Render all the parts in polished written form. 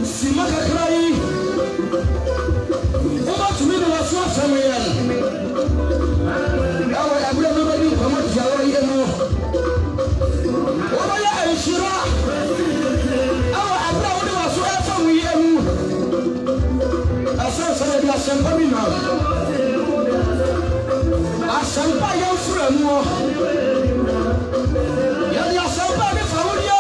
Simakakrai. What to me was not familiar. Our everybody come out Jawari and more. What are you, Shira? Our everybody was well from me and I saw some of your champagne now. I champagne your friend more. Your champagne for you.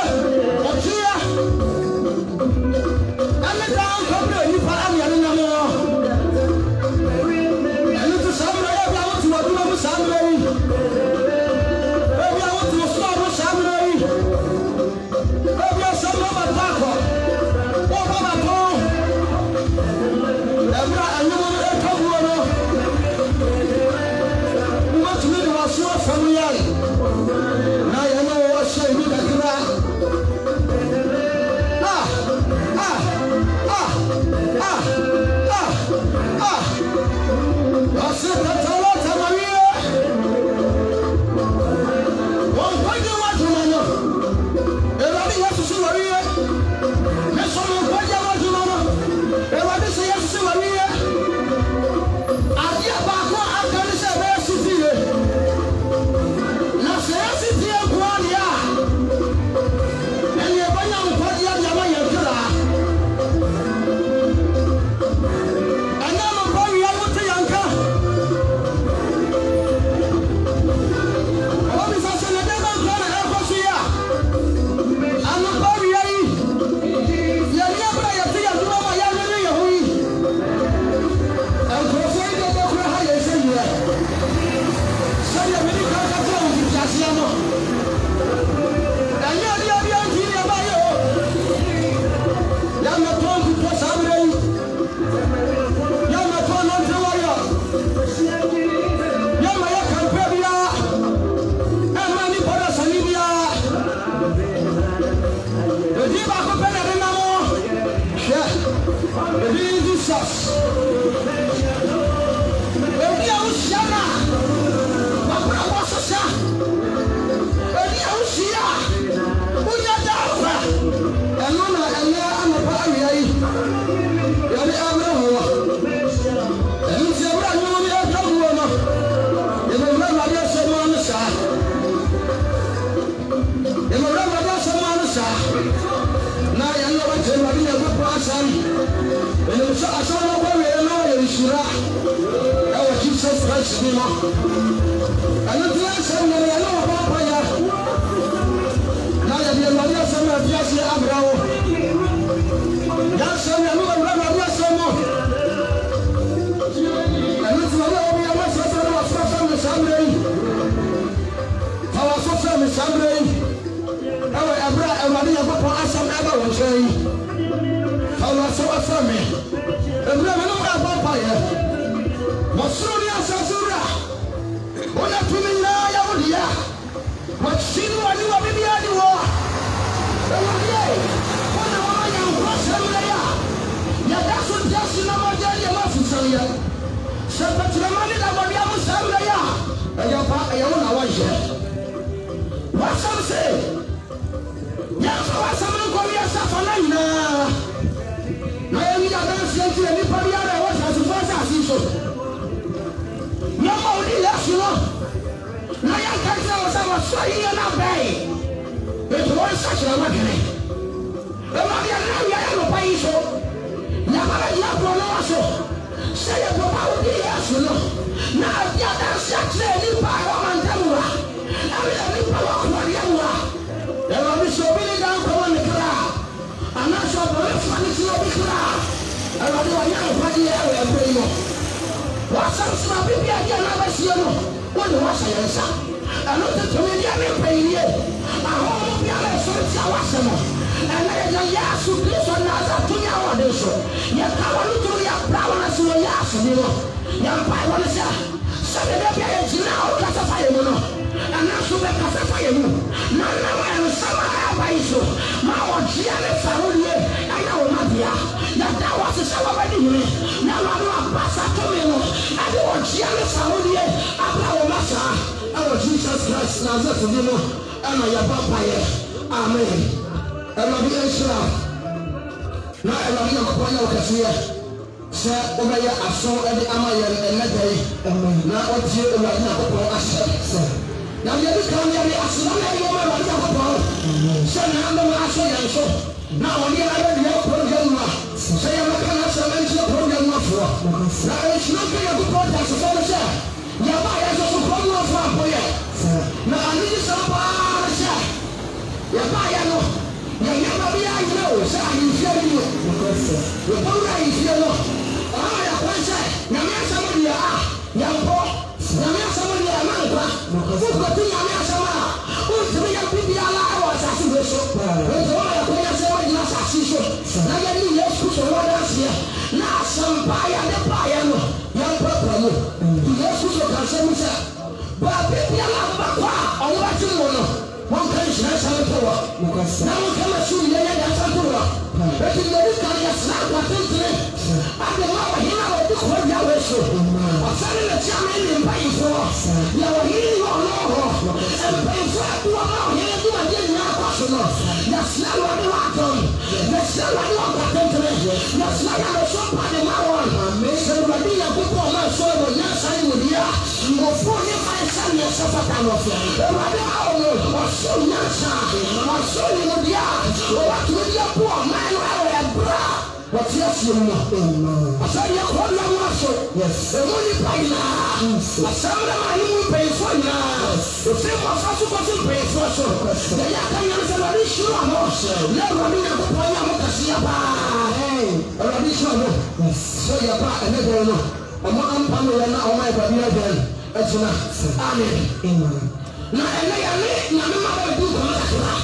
na Awurade Nyankopɔn yɛ wo kɛseɛ sɛ wobɛyɛ aso de ama yɛn ɛnnɛ da yi na wotie Awurade Nyankopɔn ahyɛ na yɛde kan yɛde asena na ɛyɛ ma Awurade Nyankopɔn sɛ naandɔm ahyɛ yɛn so na ɔne ayɛ deɛ program mu a sɛ yɛbɛka no asɛm ɛnkyerɛ program mu afoɔ na ɛnhyira mpe Nyankopɔn da sefo no sɛ yɛba yɛ so so program afoɔ apoyɛ na ane ne sɛ paa no sɛ yɛba yɛ no yɛnyɛma bi ayerɛ o sɛ ahemfie bi mu yɛbɔwura ahemfie no ɔma yɛkwan sɛ nyame asɛm deɛ a yɛmpɔ nyame asɛm deɛ ɛma nkwa wokɔto nyame asɛm a wontumi yɛ bibiala ɛwɔ asase wei so nti wɔma yɛkwan yɛ sɛ wagyina asase so na yɛne Yesu Kristo wɔda aseɛ na asɛmpa a yɛde baeɛ no yɛmpɛpɛ mu Yesu Kristo ka sɛ mu sɛ baabi biala wobɛkɔ a ɔno bɛgye mo no wɔnka nhyira nsɛm to wɔ na wonka masu yɛyɛ de asɛm to wɔ ɛti yɛde ka yɛsena akwatentene ade ma wɔhene a wɔde kɔdwa wei so ɔsane ne tia me ne mpayimfoɔ na wɔhene yɛ ɔno hɔ mpayimfoɔ ade wɔ ma ɔhene de wade nyinaa kɔ so no yɛsena no ɔde wɔ adɔm yɛsena no ɔde wɔ akwatentene yɛsena yɛameso pade ma wɔn sɛ Awurade Nyankopɔn ma so wɔ nyansa ne mudia ngɔfoɔ ne ma ɛsɛ ne ɛsɛ fata no Awurade ma wɔ no ɔso nyansa ɔso ne mudia wɔwatumi deɛ po ɔman no ɛwɔ ɛbra wɔte aseɛ mu asɛdeɛ kɔɔdua mu aso ɛmu nipa nyinaa asɛm dɛ ma ne mu mpanyimfoɔ nyinaa ɛfiri mmɔfra so kɔto mpanyimfoɔ so yɛyɛ aka nyane sɛ Awurade hyira mo na Awurade Nyankopɔn yɛ mo kɛseɛ paa Awurade hyira mo sɛ yɛba ɛnɛ dɛn no ɔmo ampa no yɛ na ɔma yɛ baabi adɛn agyina amen na ɛnɛ yɛne nyame ma bɛdi nkɔmɔ kakra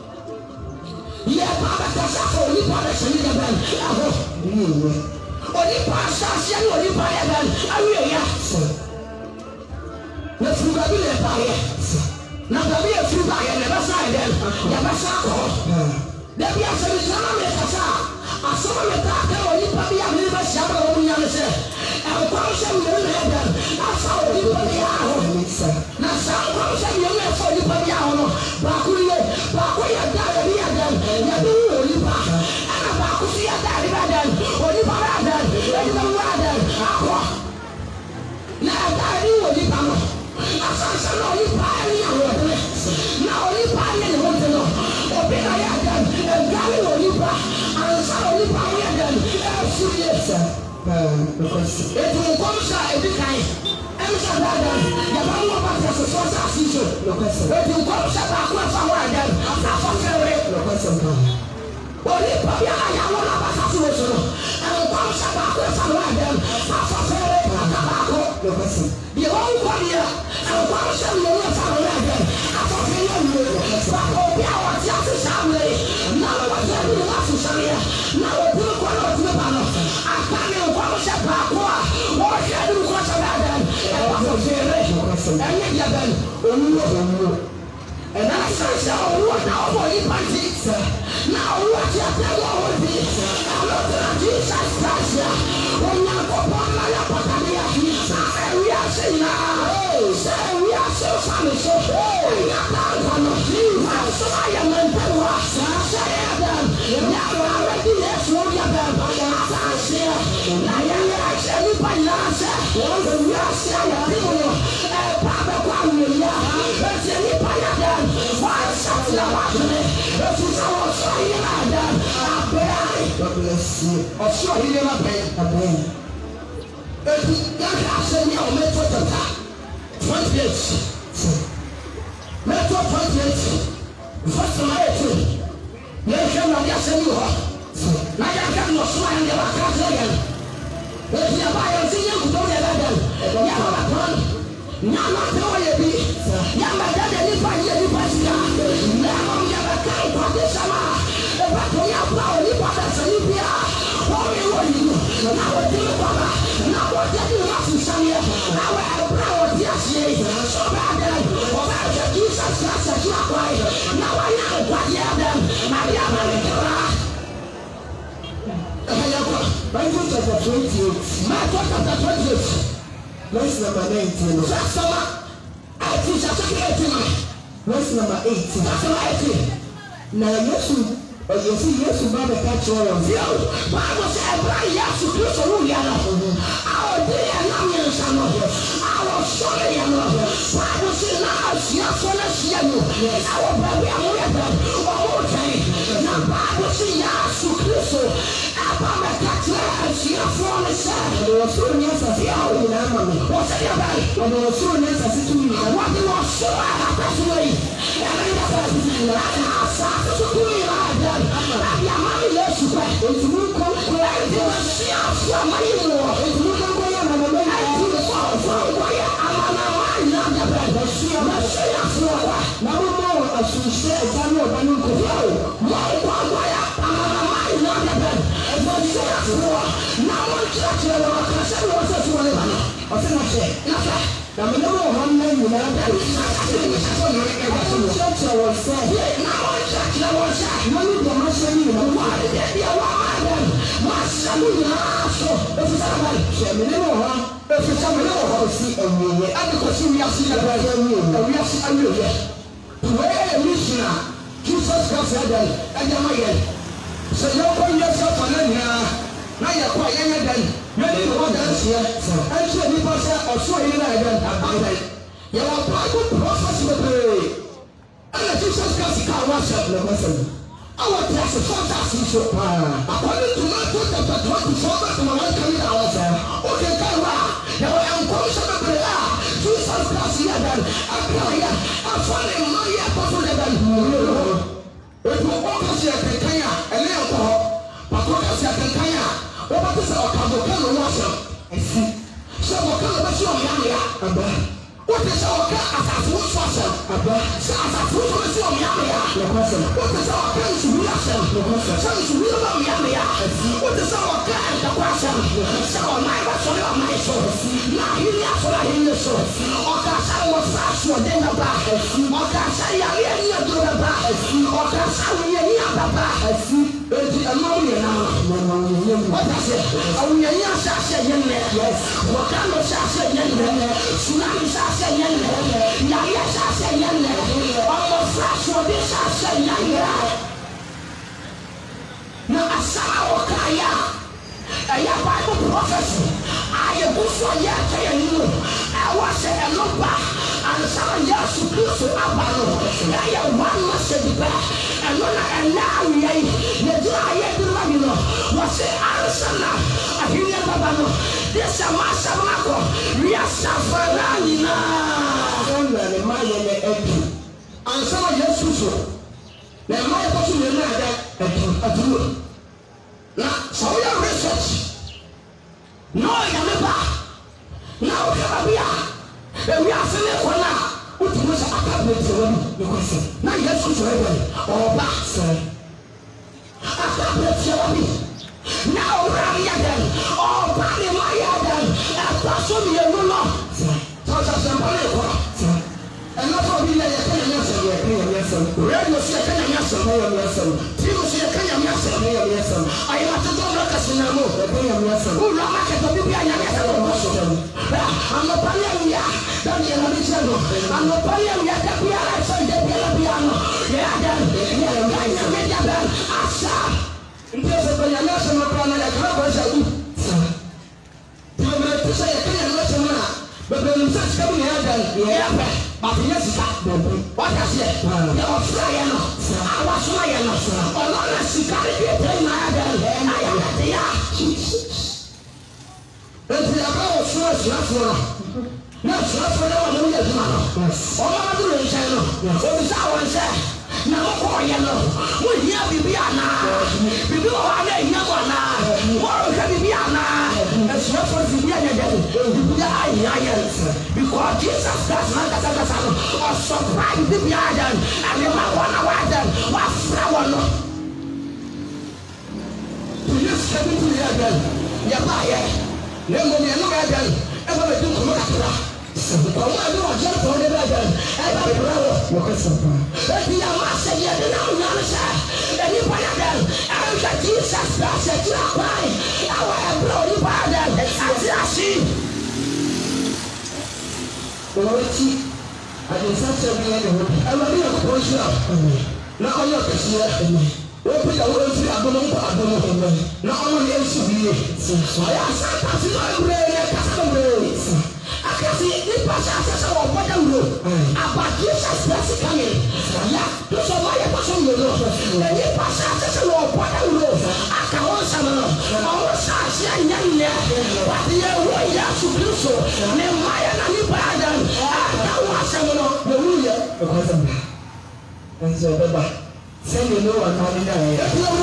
yɛba bɛkasa sɛ onipa bɛhyɛ ne dɛbɛn aho onipa asaseɛ ne onipa yɛ bɛn awieyɛ na firi baabi na ɛbaeɛ na baabi yɛ firi baeɛ na ɛbɛsa yɛ dɛn yɛbɛsa akɔ dabi asɛmisa na mekasa a asɛm a metaa ka onipa bi a mene bɛhyia bɛ wɔ mu nya ne sɛ ɛnkwan sɛ mmere na yɛ dɛn afa onipa bi aho na saa nkwan sɛ mmere na ɛfa onipa bi aho no baako yɛ da yɛde yɛ dɛn yɛde wu onipa ɛna baako so yɛ da yɛde bɛ dɛn onipa bɛ dɛn yɛde bɛ wu dɛn akɔ na ɛda yɛde wu onipa no asansa na onipa ɛne ahoɔdene na onipa ɛne ne ho te no obi na yɛ dɛn ɛdware wɔ onipa ansa na onipa yɛ dɛn ɛfiri yɛ sɛ etu nkɔm sɛ ebi kan ɛmi sɛ daadan yaba mu ɔba tɛ soso sɛ asi so etu nkɔm sɛ baako ɛfa hɔ ɛdɛn afa fɛrɛ onipa bi a yawɔ na aba sase wɔ so no nkɔm sɛ baako ɛfa hɔ ɛdɛn afa fɛrɛ aka baako deɛ wɔn nkɔ deɛ nkɔm sɛ mmienu ɛfa hɔ ɛdɛn afa fɛrɛ mmienu baako bi a wɔte ase saa mmiri na wɔte ɛbi ne waso sɛdeɛ na wɔtumi kɔ na wɔtumi ba no aka ne nkɔm sɛ baako a wɔhwɛ ɛdi nkɔ sɛ ɛdɛn ɛfa fɛrɛ ɛnyɛ deɛ bɛn owuo ɛna sɛ owuo na ɔbɔ nipa ti na owuo ti ɛtɛ wɔ hɔ bi ɛno tena Jesus Christ a Onyankopɔn na yɛ pɔtadeɛ ɛwiase nyinaa sɛ ɛwiase fa ne so ɛnya dankwa no aso ayɛ mɛntɛwa sɛ yɛ dɛm yɛaba awɛdi Yesu yɛ dɛm asanseɛ na yɛyɛ akyɛ nipa nyinaa sɛ ɛwiase ayɛ bi mu no ɛba bɛkɔ awueyɛ ɛsɛ nipa yɛ dɛm wɔasatena wɔatene ɛfi sɛ wɔsɔ yɛ dɛm abɛɛ ɔsɔ yɛ abɛɛ eti yɛhwɛ asɛm yɛ ɔmɛtɔ tata 28 mɛtɔ 28 verse 18 yɛhwɛ Awurade asɛm yi hɔ na yɛhwɛ nnɔsoma yɛn deɛ waka kyerɛ yɛn eti yɛba yɛn sɛ yɛnkutɔ deɛ bɛdɛn yɛba bɛtɔn nyama pɛ wɔ yɛ bi yɛmbɛda de nipa yɛ nipa sika na ɛmɔm yɛbɛka nkwade sɛm a ɛbɛtɔ yɛba wɔ nipa bɛsɛne bia wɔme wɔ yi no na wɔtumi kɔba na wɔde de ne wasesaneɛ na ɛbrɛ a wɔte aseɛ yi sɛ ɔbɛadɛn ɔbɛhwɛ Jesus Christ akyi akwae na wɔanyɛ nkwadeɛ dɛm ade ama ne kra ɛyɛkɔ Matthew chapter 28 verse number 19 verse number 18 verse number 18 na Yesu You see, yes, you buy the catch all of you. Bible says, yes, you do so. Our day and now, yes, I know. Our sorry, I know. Bible says, now, yes, when I see you. Our baby, I'm with them. Okay. Now, Bible says, yes, you do so. About the catch, yes, you have fallen aside. There was so yes, I see how you have money. What's the other? There was so yes, I see to me. What you want so I have to say. And I have to say, I have to do it. Ya mami Yesu kwa etumu ko kwa ndi ya mami mo etumu ko kwa ya mama me etumu ko ya amana wa na ya ba ya na mo asushe etanu obanu ko kwa ya amana wa na ya ba na mo church la wa ka se wo se so le ba no o se na se na me no ho na yu na da so no e ka so church wa se na mo church la wa se mami de ma se ni na wa de ya wa ma se mu na so e fi sa ba se me no ho e fi sa me no ho si enye ade ko si wi asi na ba ya wi asi ayo ye we e mission Jesus Christ said that ya ma ye se yo ko ye so fa na ni na ya kwa ye ye dan many more than here and so ni pa say oso ye na dan abai ya wa Bible prophecy be pray and Jesus Christ ka wa say na person our class of fantasy so according to Matthew chapter 24 verse 1 coming out okay ka wa ya wa encourage be pray Jesus Christ ya dan abai ya afale ma ya apostle dan eto o ka say kan ya ele ko papa ka say kan ya o ba se o ka do kan no wa say esi se o ka ba se o ya ya aba o te se o ka asafu so say aba se asafu so se o ya ya le ko se o te se o ka su wi say le ko se se su wi ba ya ya esi o te se o ka da kwa say se o mai ba so le o mai so na hi ya so la hi so o ka sa o sa so de na ba o ka sa ya ya ni do na ba o ka sa wi ya ni ba esi eti amawo ye na what I say? Oh, yeah, yes, I say, yes. What kind of say, yes? Tsunami say, yes. Yes, I say, yes. Almost flash for this, I say, yes. Now, I saw Okaya. A Bible prophecy. I am good for you. I was a lumber. And some years to do so. I am one message back. And now, the dry, what's the answer now? I hear you, this is a master marco. We are suffering now. And some of your social. Now, my person will not that now, so your research. No, I never. Now, we are finished for now. What was a cabinet for you? Now, yes, who's ready? Oh, back, sir. Now run again. Oh, body my again. And person me no. So somebody and not for me like radio see TV see I am to do like a cinema. Who not market to be I'm not paying ya. Don't you understand? I'm not paying ya. That we are outside the piano. Yeah, Asa. Ndio kwa national plan ya kwa sababu tumetusa ya Kenya national baba msasi kama ni ada ya hapa bafanya sika wakati ya ofraya no awasoma ya no ona sika ile tena ada na ya ya ndio ya ofraya na sura na wa ndio zima no ona madu le nchano obisa wanse na ko ya no wo hia bibiana bibi o ana hia ko na wo ka bibiana eswa for bibiana ya bibiana because Jesus does not kasa no or surprise bibiana and the one wa flower no to use coming to the again ya ba ye le mo ni no again e ba be dun ko makara ọmọ ẹni wà jẹ́ tó ní bẹ́ẹ̀ bẹ́ẹ̀ ẹ bá bẹ̀rẹ̀ wọ. Wọ́n sọ fún wa. Ebi yà máa ṣe yẹ ní náà nyà ní sẹ́, ẹni báyà dẹ̀ ẹ ń fẹ́ Jesus Christ ẹ̀ tí a pa ẹ̀ àwọn ẹ̀bùrọ̀ òní báyà dẹ̀ àti àṣì. Wọ́n ti àdìsá ṣe bí ẹni wọ́n bí. Ẹ lọ bí ẹ̀kọ́ ṣe à. Na ọyọ kẹsí ẹ. open your way to Adomo. Not only else to be. I ask I can see the passages of what I know about Jesus coming. Yeah, those are my person, you know. And the passages of what I know. I can also know. I say, but the way you have to do so. Nehemiah and the pardon. I was the ruler. And so, send you know what I'm doing.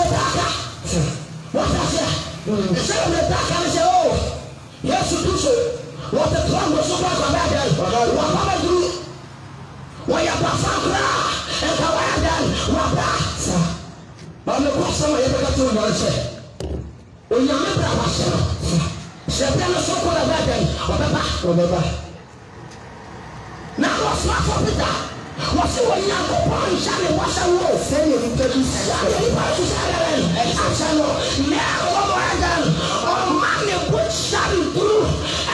What I said? The son of the dark, I say, oh, yes, to do so. What the tongue was so much about that? What I do? Why you pass on and how I done? What that? I'm the person I ever got to know. When you remember I was so called about them. Now what's my fault? What's the way you go on? Shall what's the rule? Send you to the now, what I done? Oh, man, what shall you do?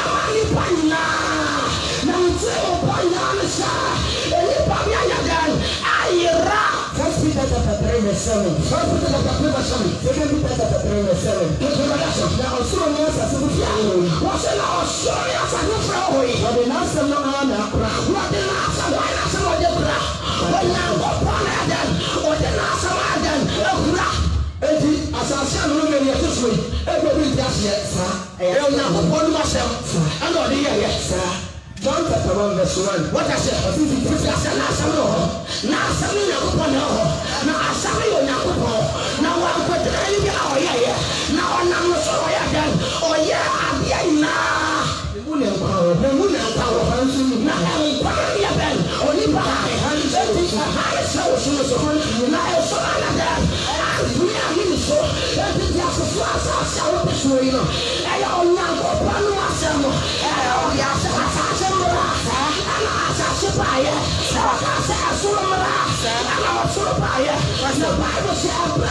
First Peter chapter 3 verse 7. First Peter chapter 3 verse 7. Second Peter chapter 3 verse 7. Now, so yes, I said, what's an sorry as I know for you? But the last time, no, what the last time, why not some of the bra? When you go on Adam, or the last time Adam, as I said, no, maybe this way. Everybody does yet, sir. I don't know what myself. I know the yes, sir. John chapter 1 verse 1. What I said? I said, now some upon her. Now I saw you now I'm put the baby out here. Now I'm not so again. Oh, yeah, I'm here now. The moon and power. Now I'm fine again. Only by hands and things are high. So, now I'm so again. We are in so. And the gas of us are so persuaded. I don't know what myself. Oh, yes, the Bible says,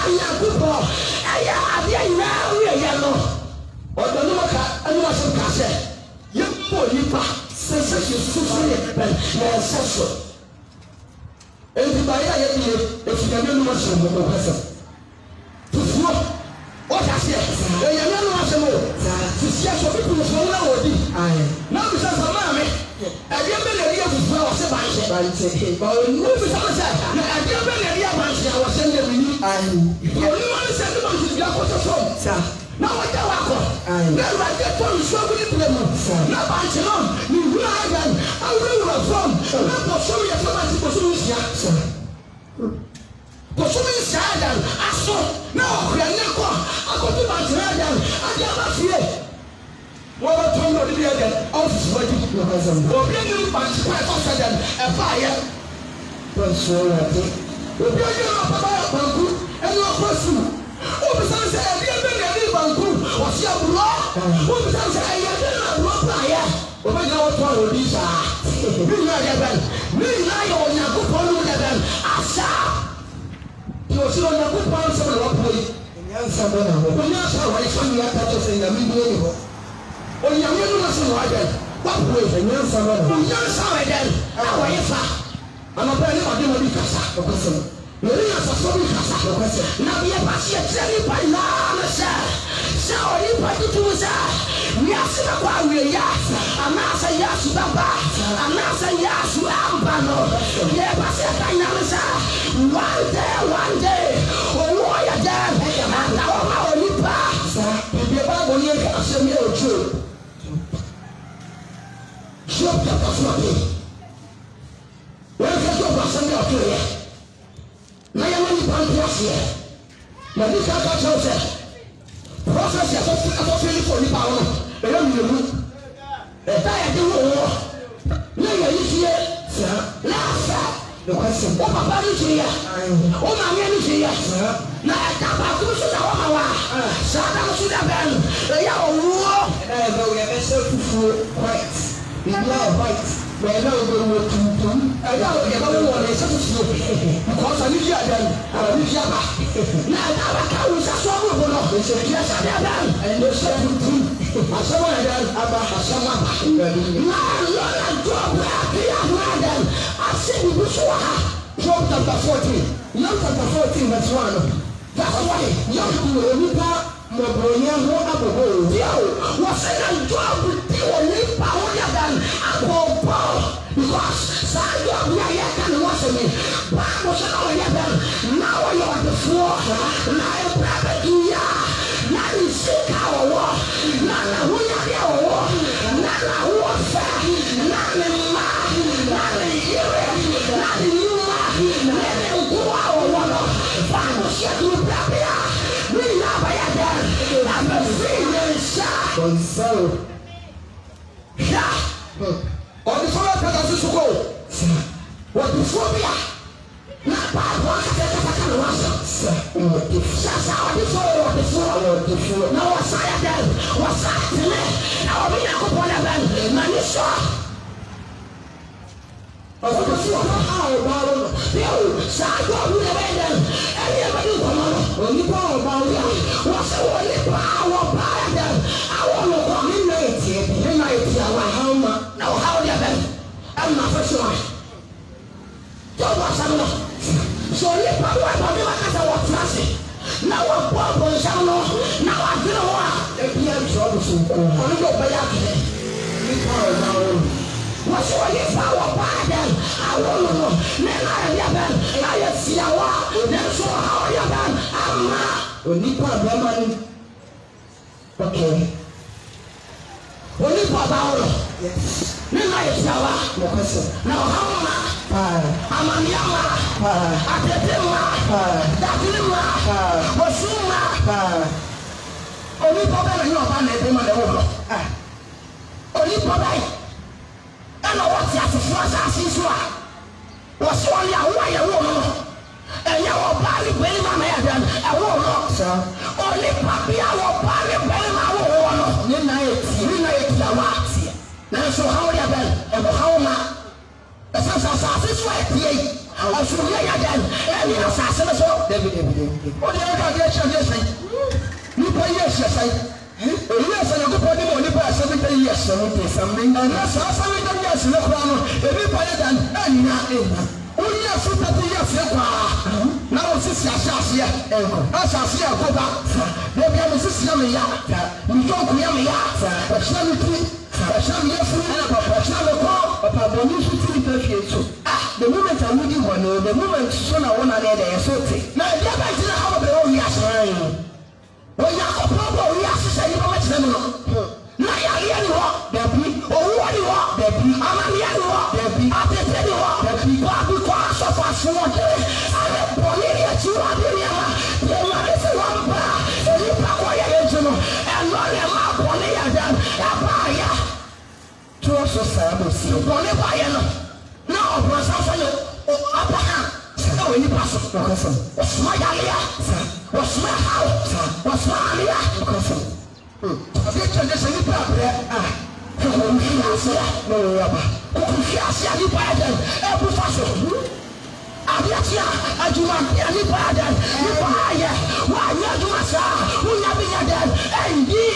what I said, you know what's the more. To see us people from now on. Now, because of mammy, I didn't believe you was well, said by saying, but no, because I didn't believe I was sending you. You only said the money to be a quarter from. Now, I tell you, now I get to show you the lemon. Now, I tell you, you are again. I will have from. Now, show you so much for solution. But so many sad and I saw now, we are never. I go to my dragon. I never fear. What about Tom or the other? Office, what did you have? Or bring you back to my office and a fire. Well, so I think. We'll be a Banku and your person. Oh, besides, I didn't bring Banku or see a block. Oh, besides, I didn't block fire. Oh, my God, what will be that? We know that. We know your good them. I saw. You are still on the good part of the rock. And yes, I'm going to go. When you are somebody that saying that we do it. Or you are not so right then. What way? And yes, I'm going to go. Yes, I'm then. How are you, sir? I'm a very ordinary person. You are a sorry person. Now we are passing a jelly by now, sir. So you put it to us. We are still about we are. I'm not saying yes, Baba. I'm not saying yes, Ambano. Yeah, but I know, sir. One day, oh, why are there? And now I'm only pass. If you're about to get a semi true. Shop the coffee. Where can you pass on your tree? Now you're only pass here. Now this is Joseph. Process your feeling for the power. I don't know. The tire do war. No, you're here, sir. Last. The question. Oh, Papa, you here? Oh, my man is here. Now, I can't have to shoot a woman. Sada should have been. They are war. And I know we have a self-full white. We are white. We are now going to do. I know we are going to do something. Because I need you again. I need you back. Now, I can't use a strong one. Yes, I am. And the self-full. I saw one again. I saw one. Now, I'm going to do I said we wish you Job chapter 14. Job chapter 14 verse 1. That's why young people Mobronia who Abu was a job with the only power than Apple because Sadio Yakan was me. Was now you are the floor. Now you grab it. Now you sick our war. Now we are your war. Now warfare. Now in my. Now in here. Now in you. Now in go our war. Vamos a tu propia. We love it. I'm a free shot. So, yeah. On the floor, Pegasus to go. What the phobia? Not bad one. Now what's I then? What's that to me? Now we are upon a man. Man, you saw. Oh, what's your power pardon? I won't know. Then I have I see a war. Then so how you done? I'm not. Nipa Berman. Okay. Only Papa. Yes. Then I see a war. Now how am I? I'm a Yama. I did him. Wasuma. Only Papa, you know, I'm only Papa. And what you have to force us is what's one year, why you won't. And you will buy very man, I won't know, sir. Only Papi, I will buy very man. Midnight, the wax. Now, so how you been? And how much? The Sasa is right here. I should lay again. And you assassin as well. What do you get? You pay yes, yes, and a good body only by 70 years, 70 something, and that's how 70 years in the crown, every pilot and only a foot of the years. Now, sister, I shall see a go back. There be a sister, we don't hear me out. A charity, a charity, a the moment I would do one, the moment son I want to get a sortie. Now, the other is how the old yes. When you have a problem, we have to say you don't let them know. Now you are here, Debbie, or what you are, Debbie, I'm here, Debbie, I tell you what, Debbie, but because of us, one day, I have pointed at you, I didn't know, the man is a lumber, and you pack away your engine, and not a map on the other, a buyer. To us, service, you want to buy it. Now, because I'm upper hand. No, any person. What's my idea? What's my house? What's my idea? I get to this any problem. No rubber. You buy them. Every fashion. I do not any pardon. You buy it. Why you do us? Who never had them? And ye.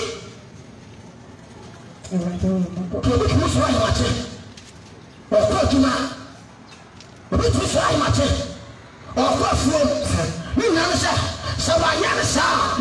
Who's right, Martin? Or what you man? Which was right, Martin? Or what from? You know, sir. So I never saw.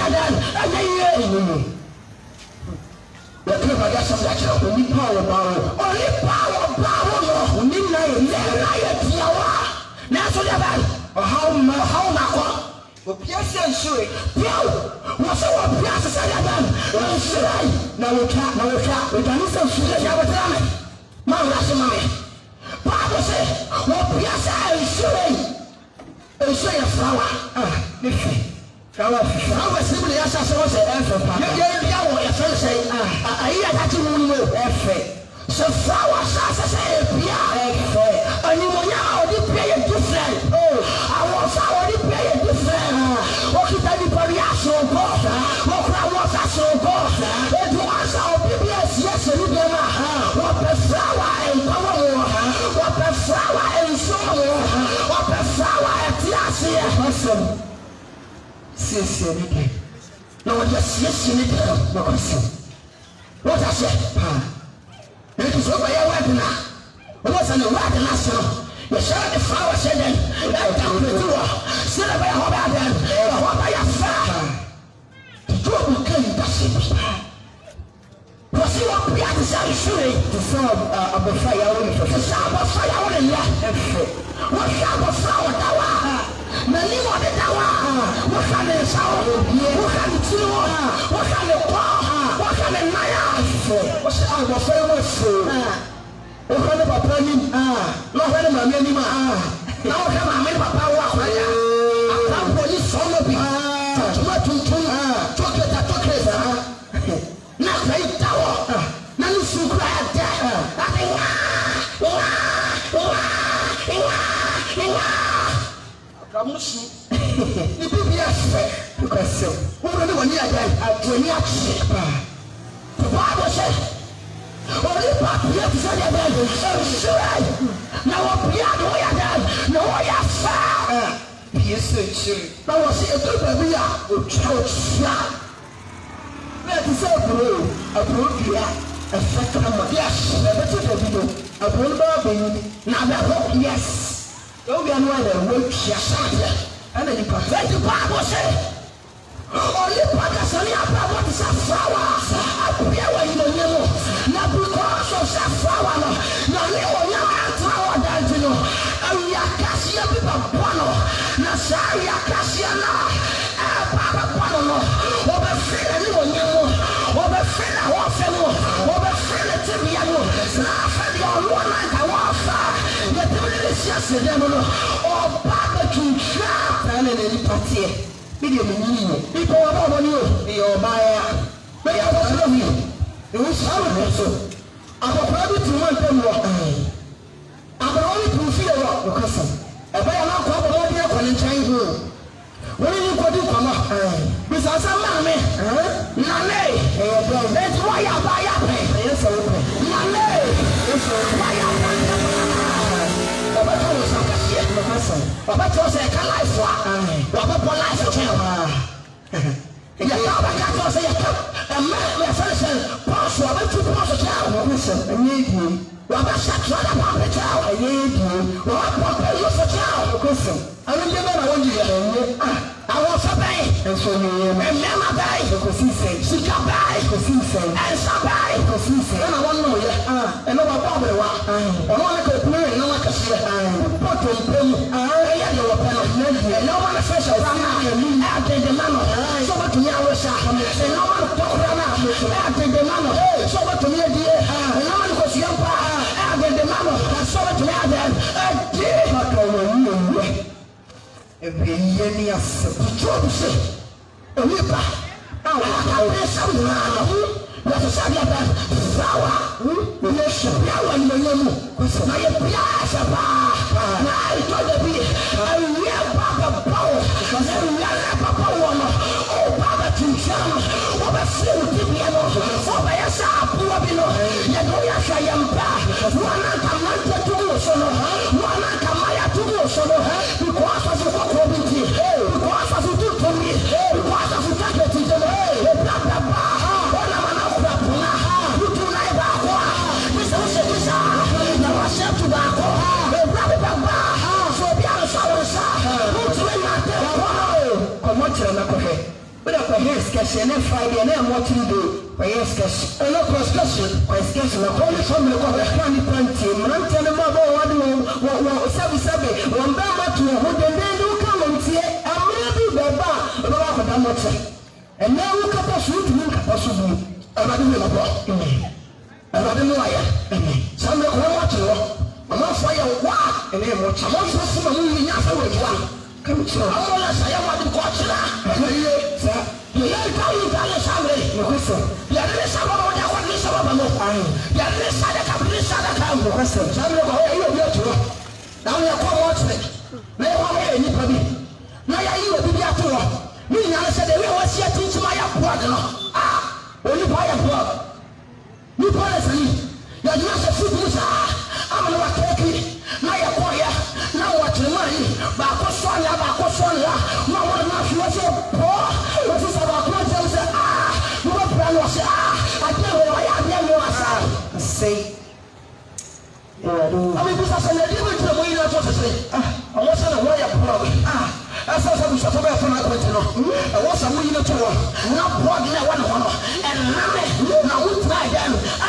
The people get some lecture. Only power. Only power. Only life. That's what about. How much? Yes, and sure. What's our process? Now we can't. We can listen to the Java. Mamma, Papa said, what yes, and sure. And say a flower. Flower simply as I was a friend say, I hear that you will know. So flowers as I say, and you will now pay a different. I was already pay a different. What is everybody so good? What was I so good? It was our PBS, yes, and you know what the flower and power, what the flower and soul, what the flower and Tiasia. Sincerely, no, just yes, you need to what I said. It is over your weapon now. What's on the weapon national? You shall the flower said then, like that, sit up at home, sorry to solve abofra ya wo to solve abofra ya wo ya efe wo sha abofra wo dawa na ni wo de dawa wo sha le sa wo wo sha le tiro wo sha le kwa wo sha le naya wo sha abofra wo so wo sha le papa ni no ho le mama ni ma na wo sha mama ni papa wo akwa ya aka police so no bi tomato chocolate na kai dawo na ni sukra da akamusu ni bibia fe because wo ni woni ada adwani akye the Bible say only papi ya tisa ya bebe na wo pia do ya da na wo ya fa yesu chiri na wo se eto baby ya o twa let us say bro abrodia effect na mo yes na beto davido abroba benyi na ba yes o bi anu ala wo twa sa ana ni pa the Bible say only pakasani apa what is a flower apia wa ino nyemo na because of that flower no na le wo nya atawa dantino awia kasia bi ba bono na saria kasia na baba bono no o be feel ni wo nyemo o be feel wo fe mo o be feel tibia no na fa di o lo na ka wa fa ye tibia sia se dem no o baba kincha na ne ni patie video mini people wa baba ni o e o ba ya be ya wa so mi e wo sa wo so akokora bi tu man tem wo abro ni tu fi wo o kasa e ba ya na ko abro bi e ko ni chan ho wo ni ko di ko ma bi sa sa ma me na le e bro e tu wa ya ba ya pe e so wo na le e so wa ya ba baba to wo sa ka sie no kasa baba to se ka life wa baba po life to ya ka ba ka to se ya ka me fa se pass wa ba tu pass to wa me se ani di wa ba sa tra da pa pe ta wa ye di wa pa pe yo so ta ko se ani de na won di ya àwọn fa bai enso ni me ma bai ko si se sika bai ko si se ensa bai ko si se na won no ye e no ba ba wa ono na ko pno na ma ka se poto mpem ya de wa pa no e no ma na fresh wa na e de de mano so ba tu ya wo sa e no ma ko ra na e de de mano so ba tu ya di e no ma ko si ampa e de de mano so ba tu ya de e di ba ko wo ni ebeye ni ase job se oyiba awa pesa na na so sabi aba sawa ni so yawa ni yemu na ye bia sa ba na ito de bi ayi baba bawo na ya papa wo no o baba tincham o ba se o ti bi no o ba ya sa apu bi no ya do ya sha yamba wana kamanta tu so no wana kamaya tu so no because of what we did because of what to me because of what to do bla bla bla ona mana kwa puna tu na ba kwa bisa se bisa na wa se tu ba kwa bla bla bla so bia so sa tu na te kwa como tira na kwa he bra kwa he sketch na Friday na mo tin do kwa he sketch na kwa sketch na kwa ni so me kwa kwa ni panti mrante na ma ba wa do wo sabi won ba ma tu ho de de ka mo tie amra bi ba ba ro wa da mo tie e na wo ka pa su tu ka pa su bu aba de me ba aba de no aya sa me ko mo tie wo ama fa ya wa e na mo tie ama fa su ma mu ni nya fa wo wa ka mo tie ama la sa ya wa de ko tira ye sa ye ka yi ka le sa me ko so ya de sa ba mo ya ko ni sa ba mo ya de sa da ka ni sa da ka mo ko so sa me ko ya yo bi o tiro na wo ya ko mo tire na ya wa ya ni pa bi na ya yi obi bi atoro ni nya na se de we wa si atinchima ya plug no oni pa ya plug ni pa le sani ya ji na se fu bi sa ama na wa keki na ya ko ya na wa tire mari ba ko so ya ma wa na fi wa se po wa se sa ba ko je se no ba pra no se ate wo ya bia no asa sei ami bisa sa ya di mo tire mo yi na to se àwọn sọ na wọ́n yẹ plug ẹsẹ sọ bí sọfọ bẹ́ẹ̀ fún náà kọ́ńtì náà ẹwọ́ sọ wọ́n yìí tó wọ́n na plug náà wọ́n nà wọ́n nọ ẹ̀nàmẹ́ na wọ́n tún náà yẹ ẹnu asiesie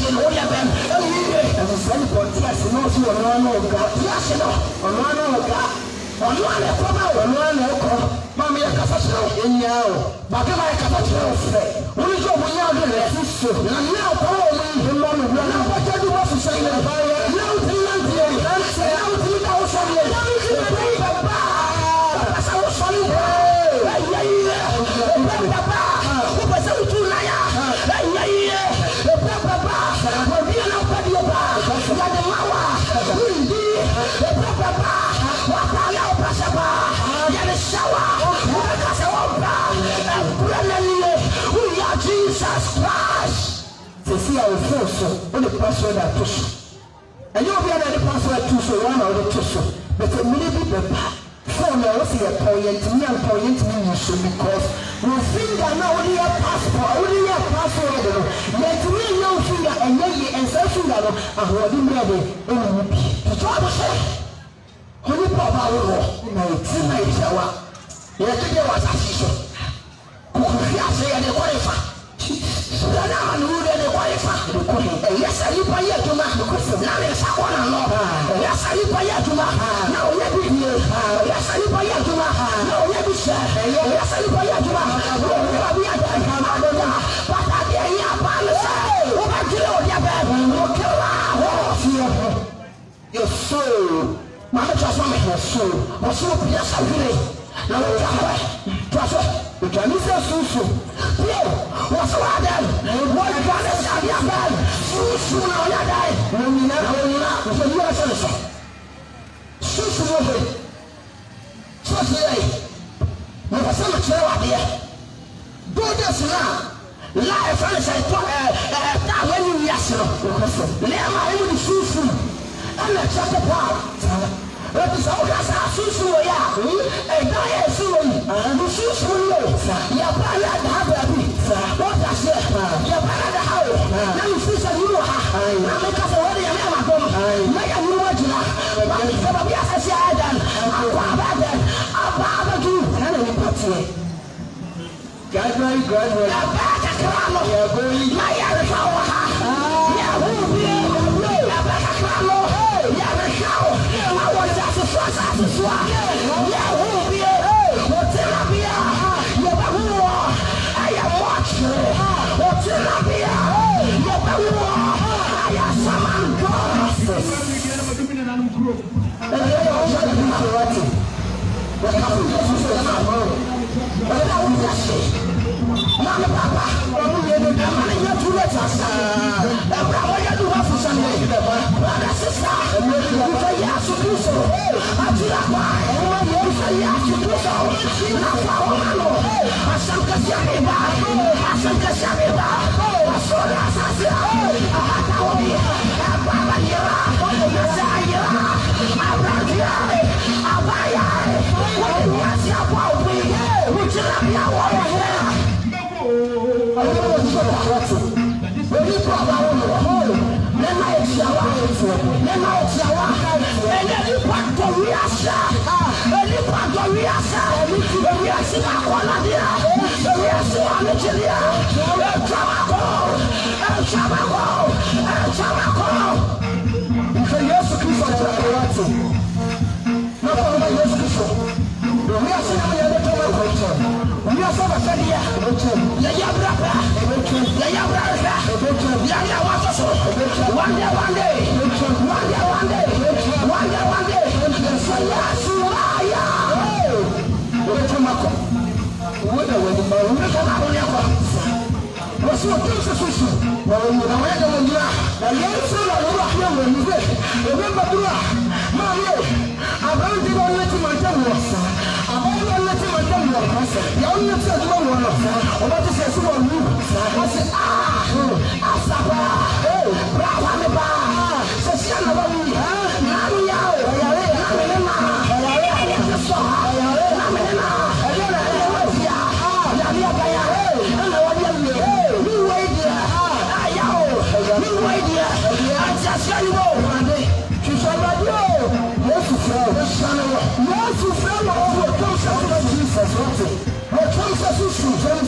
tie no ya ben ewie e so ni pontia se no so ono ana oga tia se no ono ana oga ono ana ko ba ono ana ko mama ya kasa se no enya o ba ke ba kasa se no fe woni so mo nya do le so na na ko o mo mo no na ko ta du ba so se na ba ya na o tin na tie na se na o tin da o so le na mi se ba ba asa o so le ya ya ba ba ko ba se o tu na ya ya ya ba ba ba ko bi na ko di ba ya de mawa ndi ba ba ba wa ta la o pa sa ba ya de shawa wa ka se o ba brother who ya Jesus Christ se see our first on the password that to and you be the password to so one or the to but the minute be phone now see a point me so because we finger now only a passport only a password yet me no finger and ye and so finger no and what you ready in be to try to say only papa wo na it shower yet there was a season who say and the qualify na manu de qualify yes I live here to ma na le sakona no yes I live here to ma na o ye bi yes I live here to ma na o ye bi se yes I live here to ma o ye bi ada ka ma do na pata de ya ba le se o ba kire o ya be o kira o your soul ma me trust me your soul o so bi ya sa vire na o ya ba trust o can you say so what's wrong then? What God has done, your bad. Soon now, you die. When you are so today, when I saw a chair out there, do this now. Life and say, that when you yasser, let my own susu, and let's shut the power. Let us all have a susu, yeah, a diet soon, and the susu, your brother have a bit. What does it? Your brother how? Now you see some new now make us already a man at home. Make a new one now. But it's going to be as I done. I'm you. And then you put it. Gradually. You're back at Kralo. You're going. My other power. Yeah, who be? You're back at Kralo. Yeah, the show. I want that to trust us to swap. Yeah, who be? What's in up here? You're back who are. I am watching. What's in up here? You're back who are. I am someone God. Mama papa, you too late. You do have for Sunday. Brother, sister, you say yes to do so. I do not buy. You say yes to do so. Not for one. I shall get you back. I shall get you back. I saw that. I had to be. Papa, you are. I ran here. I buy it. What was your body? Would you not be a warrior? I don't know what you're when you come out of the hole, then I shower, and then you pack the reasha, and you pack the reasha, and we are seeing a quality, and we are seeing a Nigeria, and Chamaco. You say yes to Christ and Chamaco. Not only yes to Christ. We are seeing a little question. We are so much here. Yeah, brother. Yeah, brother. Yeah, what so? One day. Say yes, what's your decision? Well, you know, I don't know. I Jesus,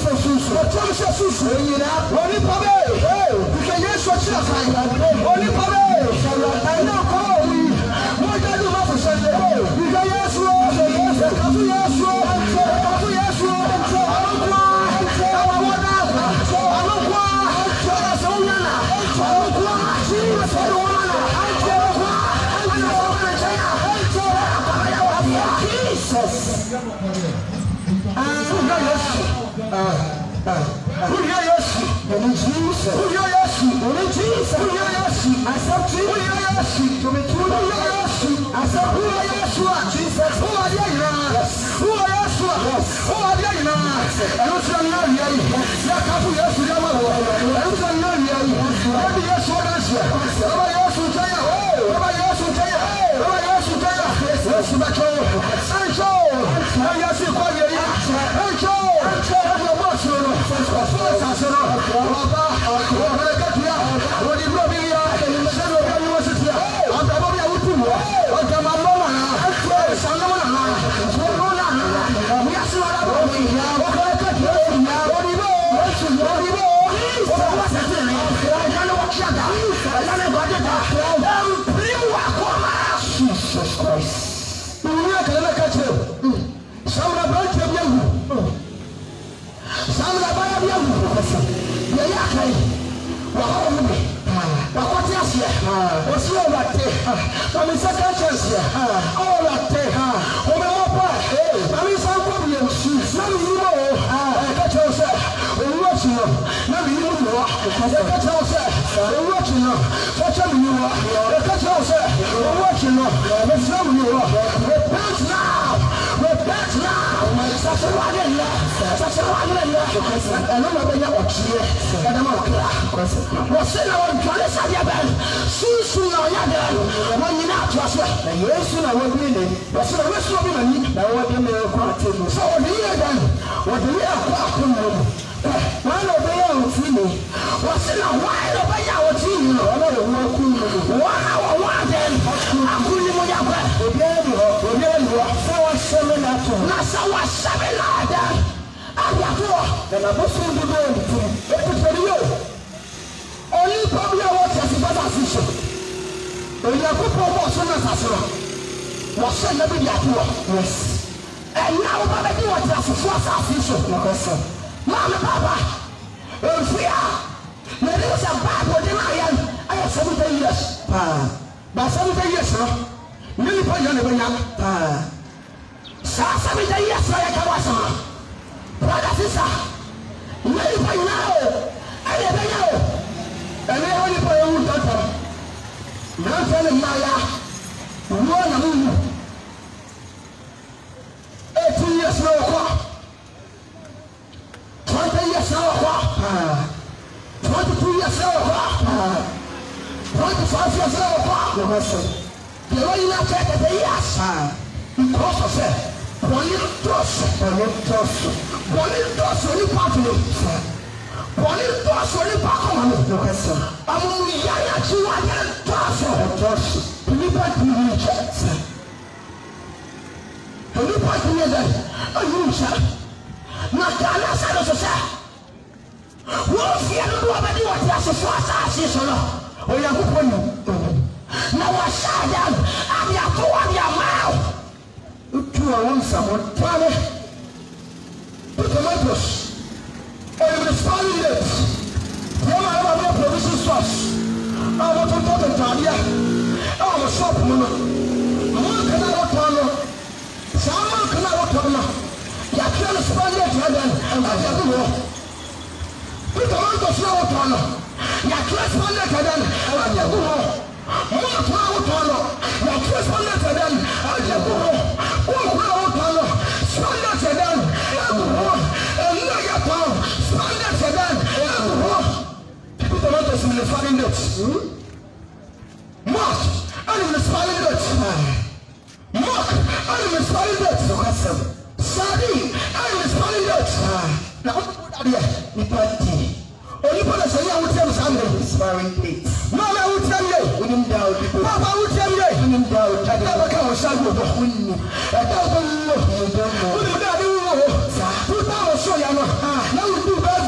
Now we do better.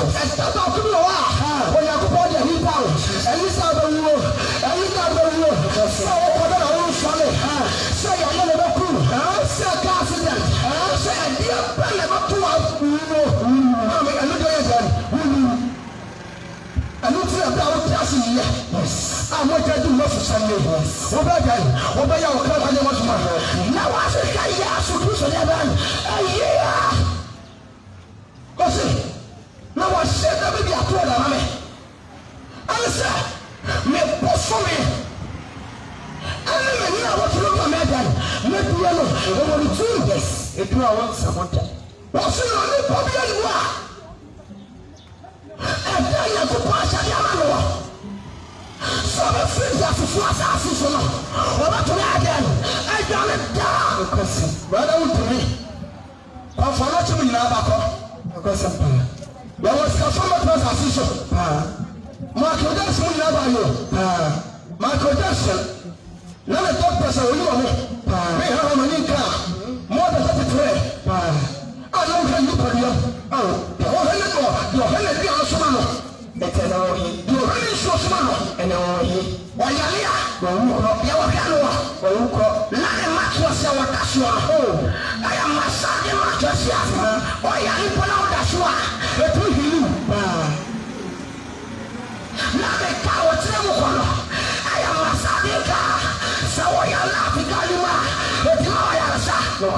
Ẹ̀ta kúrò wá. Oyè àkókò ọjà ní ìta o. Ẹ̀yin sábà wúwo. Ẹ̀yin sábà wúwo. Ṣé o kọ́ dọ́là wọn sọ́lẹ̀? Ṣé ìyàwó lè bá kú? Ṣé ká accident? Ṣé ẹ̀dí ẹ̀pẹ́ lè bá kú wa wúwo? Àmì ẹ̀lú tó yẹ jẹ́ wúwo. Ẹ̀lú tí ẹ̀dá o tí a sì yẹ. Àmọ́ ìjẹ́ dùn lọ fún sẹ́yìn. Wọ́n bá jẹ́ wọ́n bá yà wọ́n kí wọ́n wọ́n sùnmọ́. Náà wá sí ká yẹ aṣojú sọ̀rọ̀ ẹ̀ báyìí. Ẹ̀yẹ yá. Kọ́sì, náà wọ́n ṣe é dábìí bí àtúwọ̀ dàrá mi. Ẹ̀sẹ̀ mi bọ́ fún mi. Ẹni mi ní àwọn tó ló bá mi ẹ̀dá ni. Mi bí yẹn lọ, ọmọ mi tún yẹs. Ètò àwọn sàmọ́tà. Wọ́n sì lọ ní pọ́bí ẹni wá. Ẹ̀dá yẹn kó pọ́ aṣáájú àmà lọ. Sọ̀rọ̀ fíìsì àfùfù àṣà àfùfù náà. Wọ́n bá tún ní ẹ̀dá ni. Ẹ̀dá ni dá. Kọ́sì, bọ́dá wù tó mi. Ọ̀fọ̀ náà tún mi nyina bá kọ́. Kọ́sì paa. Yàwọ̀ sikafọ́ mọ́tò àfùfù. Paa. Michael Jackson mu nyinaa baa yio. Michael Jackson na ne top person oyi wɔ mo. Me ha ha ma ni nka more than 33. A na wo hwɛ nipa bia. Deɛ ɔhwɛ ne dɔ deɛ ɔhwɛ ne bia no soma no. Ɛtɛ na wɔyi. Deɛ ɔhwɛ ne nsuo soma no. Ɛna wɔyi. Wɔyale a. Wɔwu kɔ. Deɛ wɔhwɛ no a. Wɔwu kɔ. Na ne mato ase a wɔda so a. Ɛyɛ masaade mato ase a. Ɔyale mpo na wɔda so a. Ɛtu hili. Na meka wɔkyerɛ mu kɔ no ayɛ masade ka sɛ wɔyɛ laafika no mu a ɛtima wɔyaresa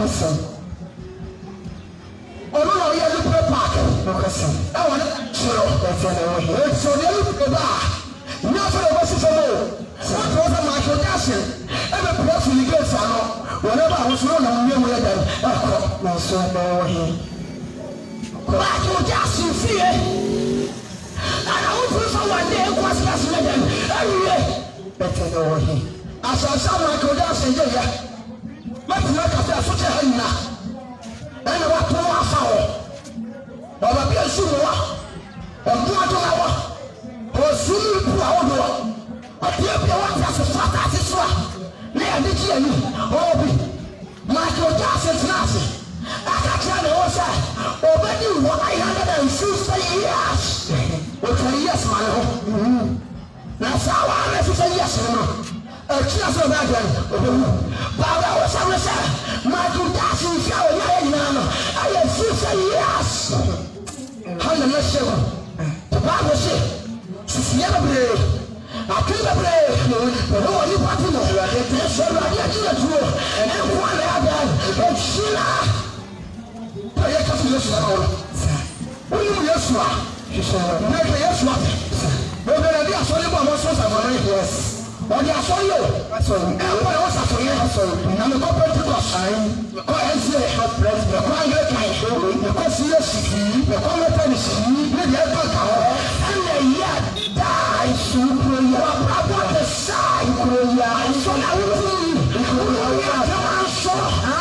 ɔno na ɔyɛ lupre park ɛwɔ ne kyerɛ ɛsɔdeɛ lupre ba a nyɛ fɛ wɔbɛsi fam o wote wɔ sɛ Michael Jackson ɛbɛpira filigate ano wɔne ba ahosuo na mmea mu yɛ dɛn ɛkɔ nanso ɛbɛ wɔ he Michael Jackson fie and I will prefer one day to pass us with them. Better know him. As I saw Michael Jackson, but not after such a hina. And what to our foul. Or a beer soon, or what to our or soon to our door. A dear one as a fat as this one. Near the Jenny, or be Michael Jackson's Nazi. I can't tell you what's that. Already 150 years. Okay, yes, my own. Now, so I have to say yes, a chance of that one. But I was on the side. Michael Jackson, I have 50 years. How the next show? The Bible says, she's never brave. I can't brave. But all you want to know, there's a radio to do. And one other, and Sheila. I have to listen to all. Who you yes, Make a yes, what? But then I saw you about what's yes. But I saw you. And what else I saw you? I'm a corporate to us. Go ahead, say, the grand the concierge, the commentary, maybe I got out. And the yet die super. You are about the side. I saw you. I saw.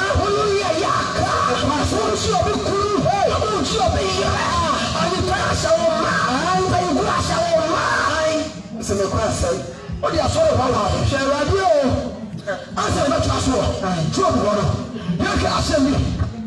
I saw you. It's a question. What do you say about it? Share radio. I said, not just one. Trouble water. You can't send me.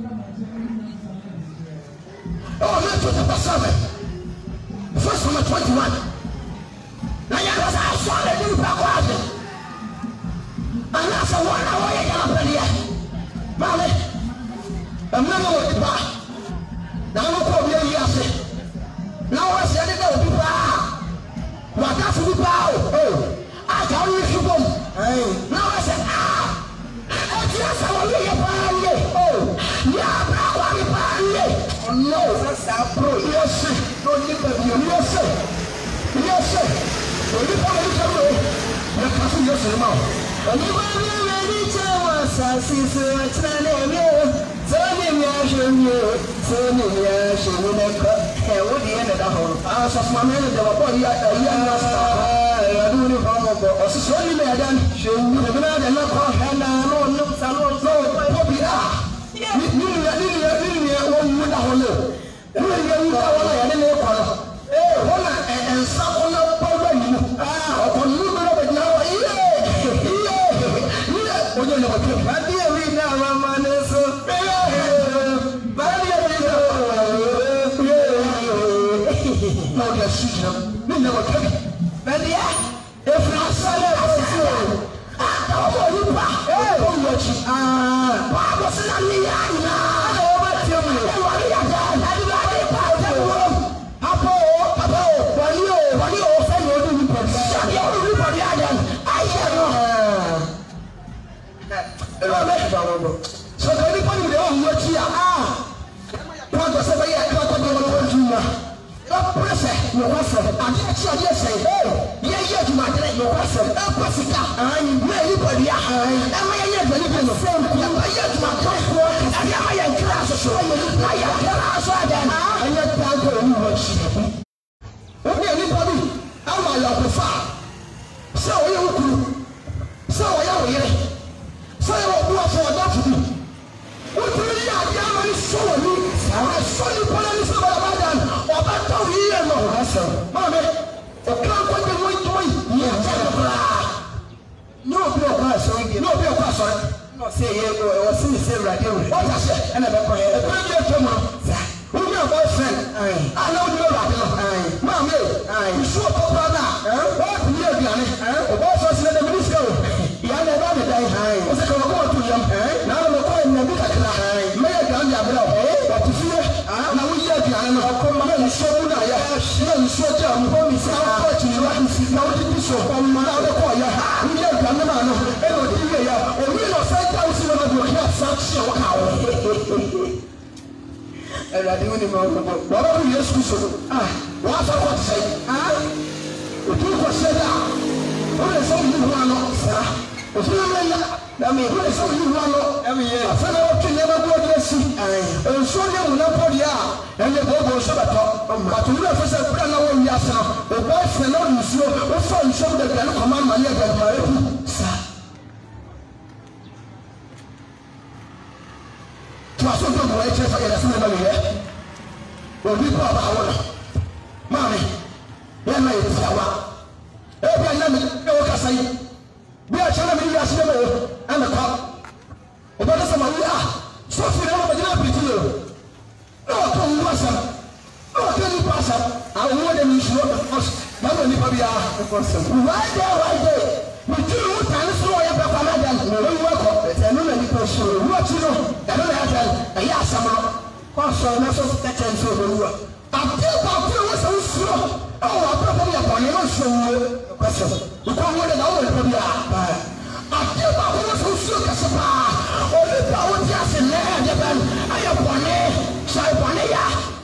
Oh, let's put up a 7. First one at 21. Now, you was I saw the new back. And that's a 1 hour you got up here. Molly, I'm never with the bar. Now, look over here, you say. Now I said it will be bad. What that's be bad. Oh, I can't reach you. Now I said, and yes, I will be a bad. Oh, yeah, bad. Oh, no, that's our pro. Yes, sir. Don't live with you. Yes, sir. Yes, sir. Don't live with you. You're passing your sermon. And you are ready to us. I see so much money. Tell me, I show you. Tell me, I show you. What the end of the whole house of my man, the boy, I do the home of the Australian man. Show me the man and not call her now. No, no, Bobby. And some of the So the people they all work here. What was ever here? What was ever working here? Pressure, no question. And yes, say, yeah, to my day, no question. Passica, I'm anybody. Am I yet the living of them? Am I yet my class? And am I in class? So I am class again. I yet can't go in much. Okay, anybody, I'm a lot of far. So you so I am here. So I will for that to do. What do you have? So I saw you put on this about or back to here. No, Mamma, the clock on the way to me. No, no, say, or see, say, right here. What I said, and I who your boyfriend? I know you right. Mamma, I saw Papa. What do you have? The boss was in the minister. He had a bad day. Was a call to him. Now I'm going to make a cry. May I go down? But to fear, now we are the animal. Come on, so I have so down. Home is out to you. Now it is so. Now the choir. We are Ganamano. And we are 5,000 of your head. Such a cow. And I do the what are you supposed to what I want to say? If you were said that, what is something you want, sir? If you mean, what is something you want every year? I found out to never go to see. And so you will not put the and the boat was about but to look for some brand new yasa, the wife and all you see, the phone showed that I command my name, sir. I saw them wait for the cinema here. When we brought our mommy, then my flower. Every name, no Casay. We are telling me, yes, and a cup. About the summer, we are. So, we don't have a video. No, come, Wasser. No, tell you, Passer. I want them to show us. Not only for the right there. We do what I saw your papa, madam. No, you welcome. It's a new person. What you know? I don't have a yes, I'm also not so that and so. After was so slow. Oh, I probably upon you, so question. You can't wait an hour from the after was so slow as a bar. Or the power just in there, I have one day. Shy one day.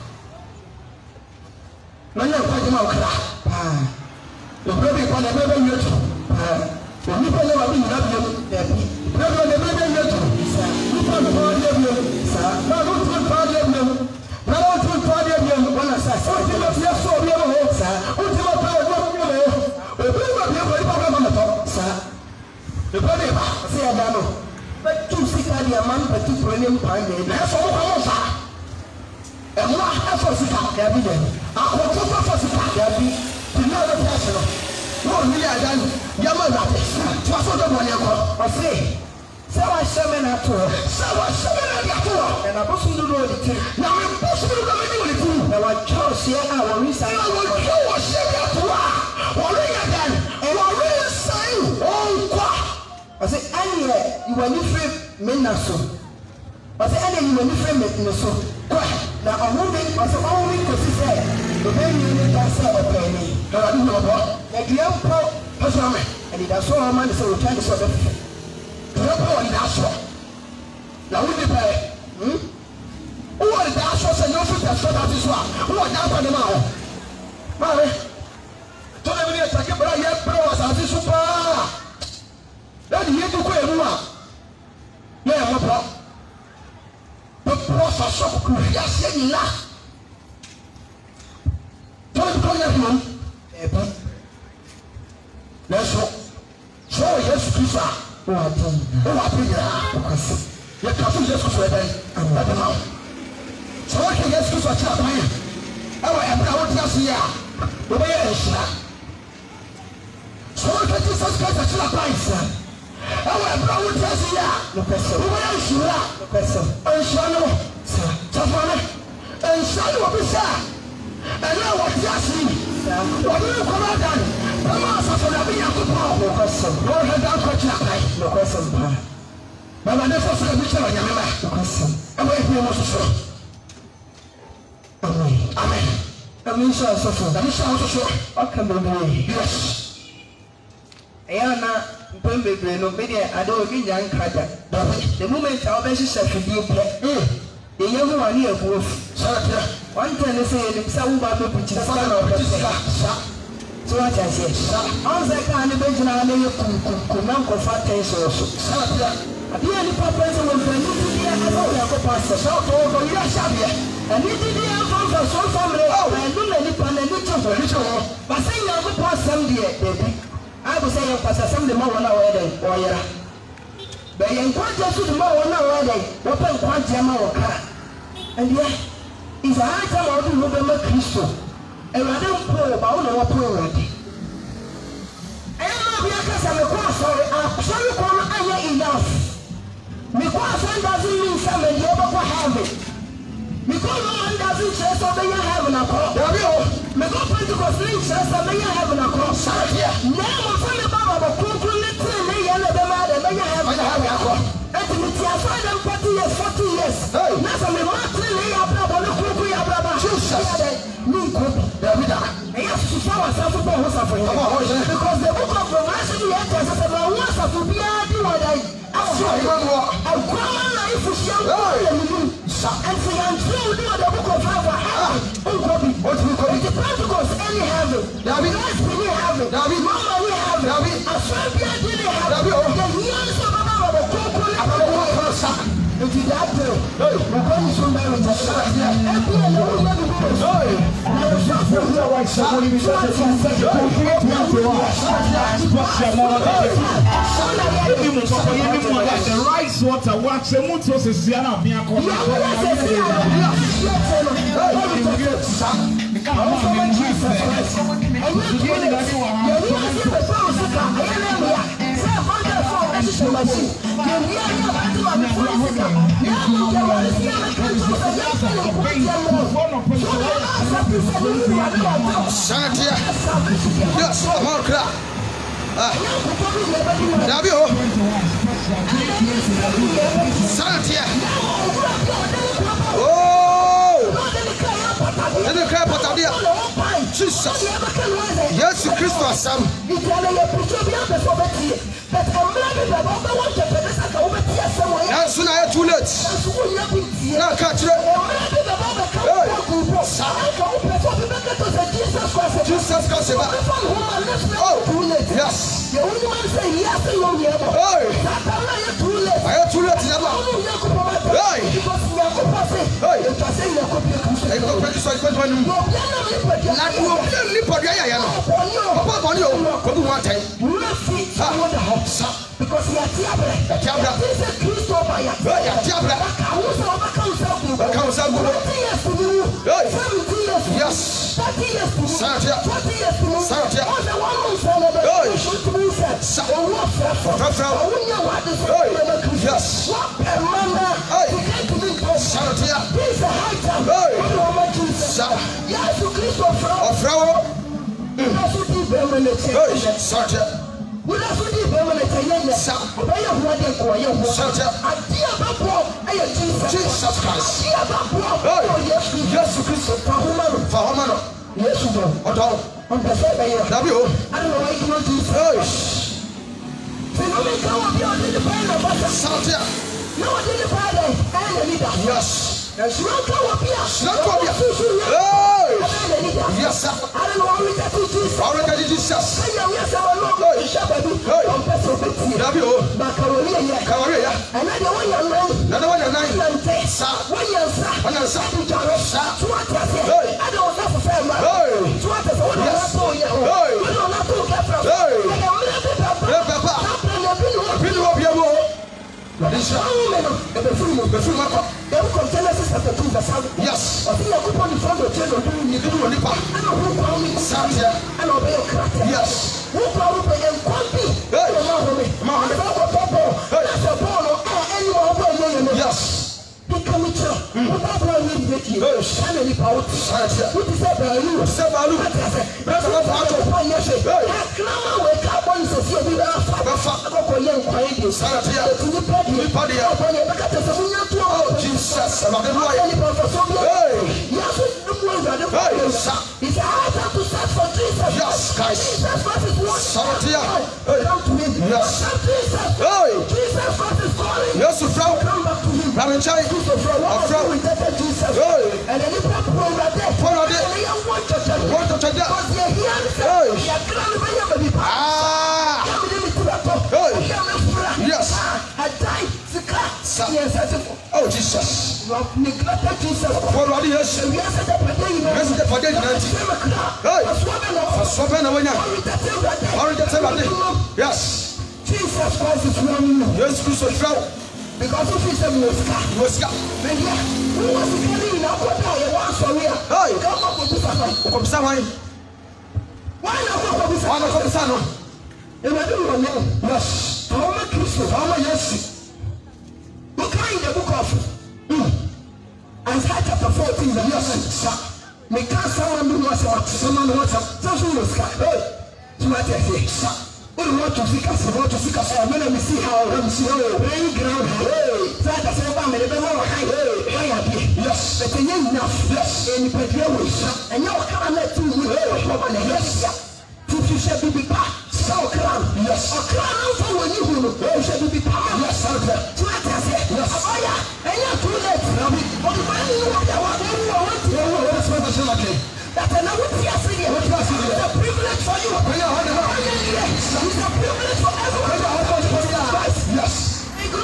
No, no, quite a mouth. The baby upon the baby YouTube. When you put your baby, never the baby YouTube. You put the body of you, sir. Now, don't put body of you. Now, don't put body of you. When I say, oh, you must have so your hope, sir. What you want to do? The baby of your body on the top, sir. The body of say, I don't know. But you see, I am man, but you bring him by me. That's all I want, sir. And what I have to start, Gabby. I want to go for Gabby. You know the person. No, really, I done. Yama rabbits. What's on the one you call? I say, so I summon at all. So I summon at all. And I was in the road. Now I'm possible to do it. Now I chose here. I will resign. I will kill a ship at all. Or again. And I will sign. Oh, quoi. I say, and you were different men. I say, and you were different men. Now, a woman was only because he said, the baby in the sell a penny. No, I don't know what. Like the young poor person, and he does so man is a return to the poor and that's what. Now, we pay. Who are the dashes and no food that's what this one? Who are down for the mouth? Mary, told me a second, but I have powers as this super. Then he had to quit everyone. Yeah, what problem? The process of creation in life. Don't call your home. Let's go. So, yes, Christ. Oh, I think you can't just go there. I don't know. So, I can get Christ. I will have now just here. The way I shall. So, I can just get a child price. I will have now just here. The person. The way I shall. The person. I shall know. And shall you be sad? And now what you see? What do you come out and come out for the being of the power? No question. Lord, I don't touch that night. No question. But I never saw the picture of your member. No question. And wait for you to show. Amen. Amen. The mission also show. The mission also show. What can we do? Yes. Ayana. Pembe no media I don't be young cracker. The moment our best is a video play. The young one here both. One time they say some Bible which is so what I say. All that kind of bench now they could not go fat taste also. At the end of the person will bring you to the end of the pastor. So over your shabby. And it did the answer so family. And do many pan and little. But saying I will pass some day, baby. I will say, Pastor, some the more on our wedding, or yeah. But you encourage to the more on our wedding, open quantum or car. And yet, if I had come out to remember Christo, and I don't pull about our poor ready. I am not because I'm a cross, sorry, I'm sorry for I enough. Because one doesn't mean somebody ever have it. Because no one doesn't say so, they are having a cross. Me go Pentecost link says that they are having a cross. Now I'm from the Baba, but Kuku little and they are the man and they are having a cross. And to me, I find them 40 years, 40 years. Now some of the Martin, they are Brabba, the Kuku, you are Brabba. Jesus. I have to show myself for what's suffering. Because the book of Revelation, the answers are the ones of the BRD what I and for young true, do the book of heaven. It's the Pentecost, any heaven. Let's really have it. Mama, we have it. A Serbia didn't have it. The years of the Coco. If you got to, we're going to marry the son. And we are never the rice water, watch the Mutos is Ziana. Yes, I'm on crap. Davio. Santia. Oh. Let me cry about that. Jesus. Yes, Christmas, Sam. Now, soon I have 2 minutes. Now, catch it. Jesus Christ. Oh, yes. I have 2 minutes. Because he has yes. 30 years to move. 20 years to move. On the one who celebrates, should move. Yes. This is a high time. Yes, to Christopher. We are so deep in the Jesus Christ. Yes, Yes. Jesus. Hey. Jesus Christ is calling. Yes, Frau. Come back to him. Rabenchai. Frau. Rejected Jesus. Hey. And then you put Paul right there. Paul right there. And you want to check. Want to check that? Because you're here. Hey. You're going to be able to be part. Ah. Hey. Yes. I died. Yes, oh, Jesus. You have neglected Jesus. Paul right here. Yes, the Padre. Hey. Yes. Jesus Christ is running you. Yes, Christ is running. Because if he said Mosca. Hey. Come someone. Why not? Yes. How much Christ? How much yes? Look in the book of Isaiah chapter 14. Yes. Me can't someone do what someone wants. Someone was so what I say. What do you want to seek us? I want to seek us. I'm going to see how I'm playing ground. That is over me. Yes, but enough. Yes, and you pay your wish. And you can't let you live. Yes, you shall be back. So crown. Yes, a crown for when you shall be back. Yes, so what I say. Yes, and you're too late. But when you want to that I know what you are saying. It's a privilege for you. It's a privilege for everyone. Yes.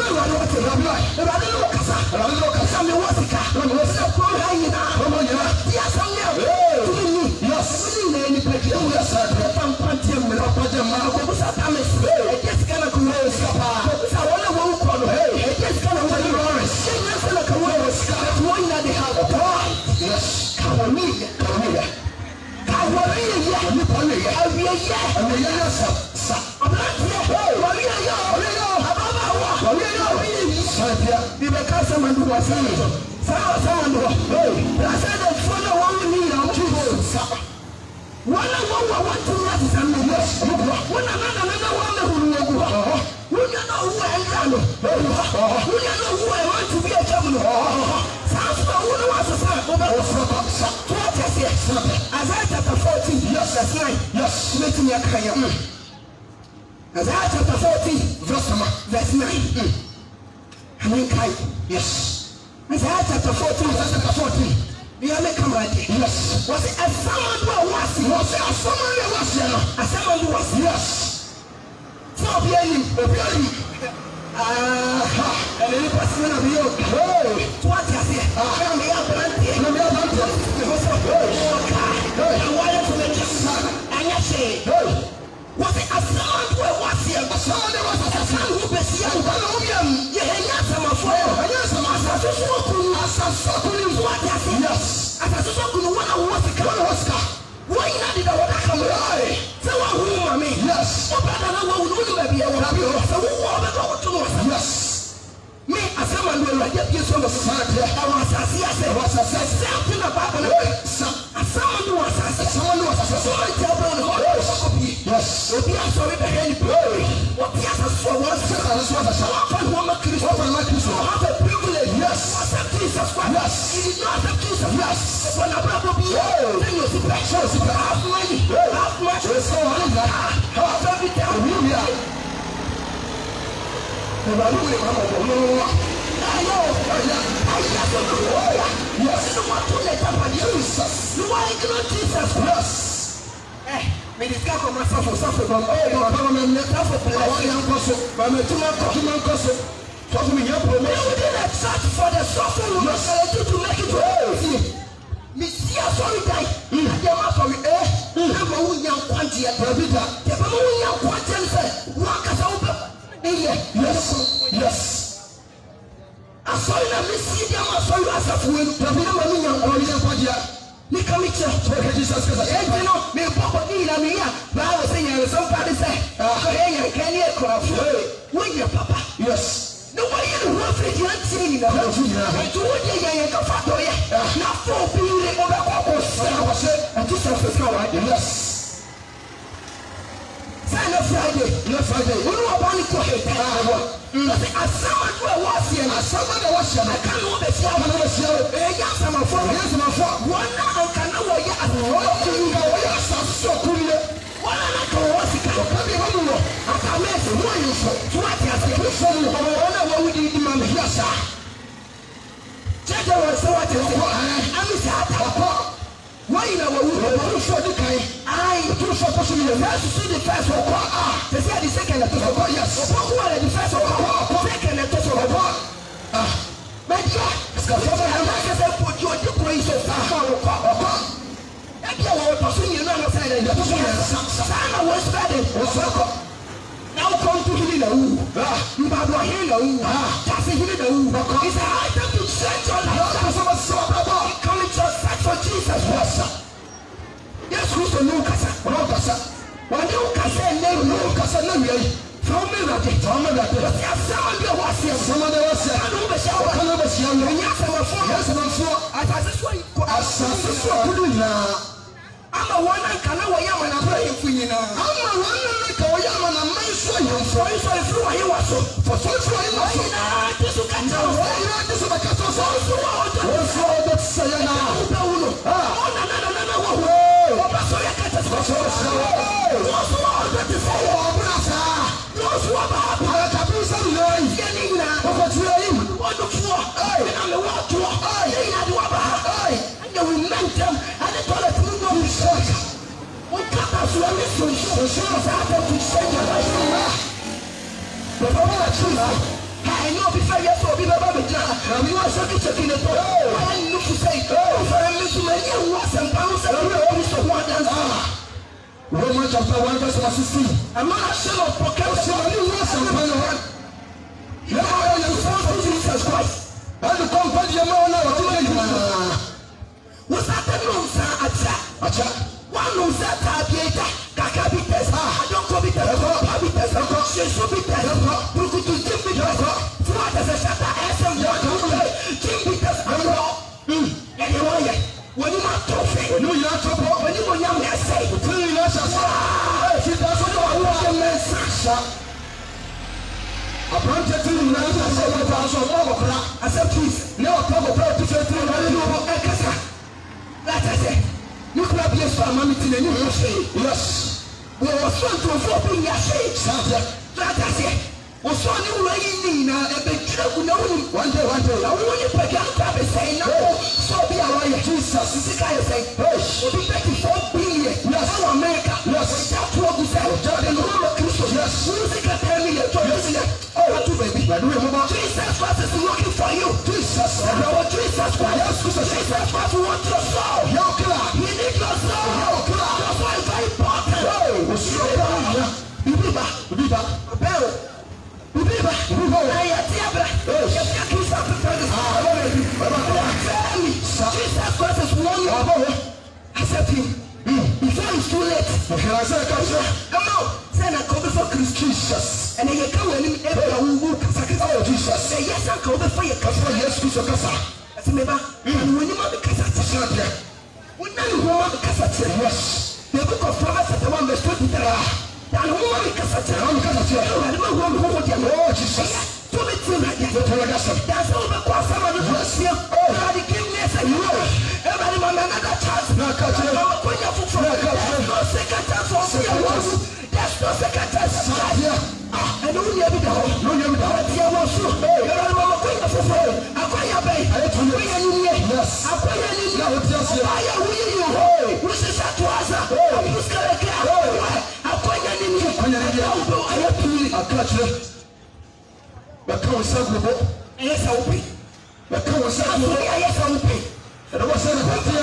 Isaiah chapter 14, verse 9. Yes, let me hear. Isaiah chapter 14, verse 9. I mean, yes. Isaiah chapter 14, verse 14. You have come right here. Yes. Was it a someone who was? Was it a someone who was? A someone who was? Yes. So be any. And then the person of you. What is it? I'm here, plenty. I'm here, I wanted to make a son. And you say, was it a son who was here? A son who was a son who was here. You hang out some of fire. And yes, I'm a son. What is it? Yes. As a son who was a car. Why not did I want to come right? So I mean, yes. Oh, but I don't know who will be able to be. So who will to know? Yes. Me, as someone will get you from the society, I was a something about someone who was yes. If you are sorry to hear you, what he has for one second, one have a privilege. Yes. Jesus Christ. Yes. He did not have Jesus. Yes. When I brought up you, then you see precious. Have money. Have much. Have everything. Yes. I saw you miss you. I saw you as a fool. Jesus Christ. You know, me papa in a year. Now saying somebody say, hey, can you cry? When your papa? Yes. Nobody in the world is not seeing the house. I told you, you can follow it. Not for being able to and Jesus is right. Yes. Friday. We know about it to hate. As someone who was here, as someone who was here, I can't know the flower. Yes, I'm a father. Yes, I'm a father. One now can know what you are. What you are so cool. One I can watch it. I can't be able to. I can't miss it. what is it? I'm sad. Why you know what for the kind? I do for possibly the first to see the first of all. They say the second of all. Yes. Who are the first of all? Second of all. But yeah, because I'm not going to put you in the place of power. And you are pursuing you know saying that the son was better. Now come to him now. You have no here now. That's a him now. It's a high time to set your life. Come into search for Jesus. Yes, who's the new Casa? When you Casa name no Casa name. From me that it. From me that it. Some of the was here. I don't know what's young. Yes, I'm a fool. Yes, I'm a fool. I'm a one and can I am and pray for you now. I'm a one and I am and I'm not sure you're for you was so for so this will catch us. This is a catastrophe. Also, that's saying now. I know before you saw people about it. You are so checking it. I look to say, for a little man, was and pounds and Romans chapter 1 verse 16. I'm not sure of proclamation of you was and pounds. You are the son of Jesus Christ. And the company of man, was that the noon, sir? One knows that Kakabites, I don't come with the Habitas, she should be there. We could do Jim Bitas, what as a shatter, SM, Jim Bitas, anyway, when you are talking, when you are talking, when you are young, I say, between us, she doesn't know what a man says. I planted to you now, I said, I said, please, no trouble, to say, like I said. You could be a family to the new yes. We were sent to a 14 year age. That I say, was so new lady now, a big trouble. One day, I want you to pick up and say, no, so be a way. Jesus, this is guy saying, we'll be back to 4 billion. Yes, America. Yes, that's what we say. The Lord of Christ. Yes, music and tell me your choice. Oh, baby, Jesus Christ is looking for you. Jesus, Jesus Christ. Jesus Christ wants your soul. Your clock. He needs your soul. Your clock. That's why it's very important. Jesus Christ is one. Accept him. Before it's too late. Come on. Send a copy for Jesus. And then you come in every week. Oh, Jesus. Say yes, I'll go before you come for yes, to Casa. As a member, when you want the Casa, when you want the Casa, yes. The book of Proverbs at the one that's 20. And who want the Casa? I don't know who would you know, Jesus. To be true, that's all the course of the first year. Oh, the kingdom and you know. Everybody, another chance. No, second chance for me. That's no second chance. And no one ever know. No one ever know. You want to. You're a mama queen of the phone. Acquire bay. Yes. Acquire you. Acquire you. Which is a trouser. Who's going to get away? Acquire you. I have to. I catch you. But come on, yes, I will pay. But come on, yes, I will pay. And I was saying,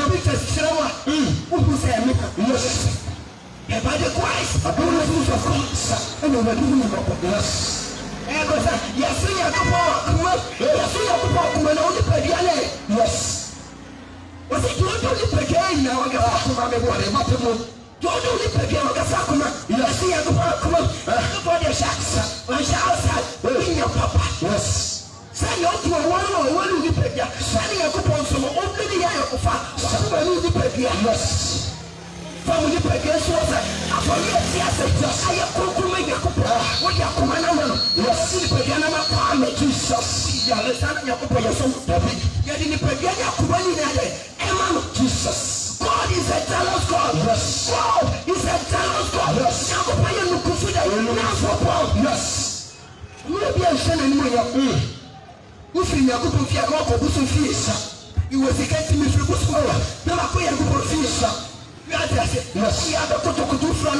who said, yes. And by the Christ, I don't know who's of course. I know what you mean about yes. And I said, yes, we are the power. Yes, we are the power. When only pay the yes. Was it you only pay now? I got to my body. You only pay the Gasakuma. Yes, we are the power. Come on. For the shacks. I shall outside. In your papa. Yes. Say you to a one you pay. Sending a coupon from opening the eye of somebody you pay. Yes. Family against what I forget. Yes, I have to make a couple. What you come on? Yes, sleep again. I'm a farmer. Jesus, you understand? You put your son. You didn't pay Emma, Jesus. God is a jealous God. Yes, God is a jealous God. Yes, you pay you consider yes. Maybe I'm saying anymore. If you are going to be a God of this, He was a cat to me for Buscola. Now I couldn't go for fish. Yes, you have a photo from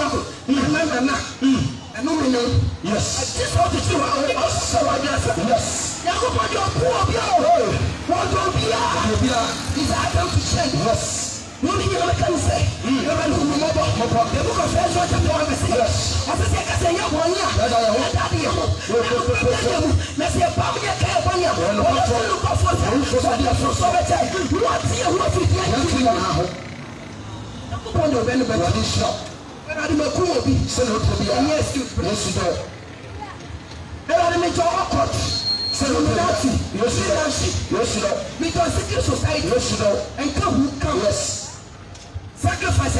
yes, I just want to see yes, yes, item to change. Yes. No, you can say, you're a the book of Ezra chapter 1 verse 8. As I say, you're 1 year. Let's say, Papa, you can't buy you. Sacrifice,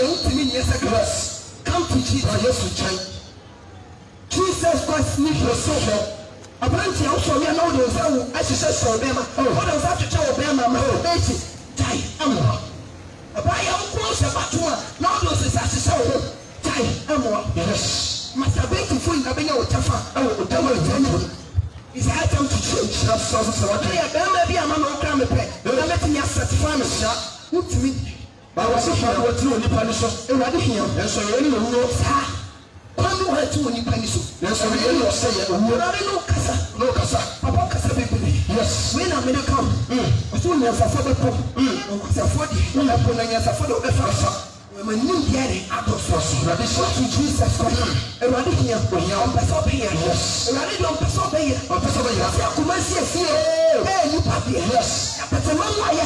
yes, come to Jesus. Jesus Christ needs your soul. A branch also, we are not those I should say so, Bema. What does that tell Bema? Die, Amor. A buyer who calls a batua, now those is as so. Die, Amor. Yes. Must have been to food, I've been out of oh, devil. It's high time to change. That's so. Maybe I'm not going to pay. Don't let me satisfy myself. What to me? But I was so sure what you only punish us. And I didn't hear. And so you know, sir. Come to her to only punish you. Yes, I really say it. No Casa. No Casa. Papa Casa baby. Yes. When I'm in a come. I told me as a father. Was a 40. When I put on as a photo of the father. When you get it, I don't force you. I to Jesus Christ. And I didn't hear. When you're on Paso Bay. Yes. And I didn't on Paso Bay. On Paso Bay. I come and see it. Hey, you papi. Yes. But the one way.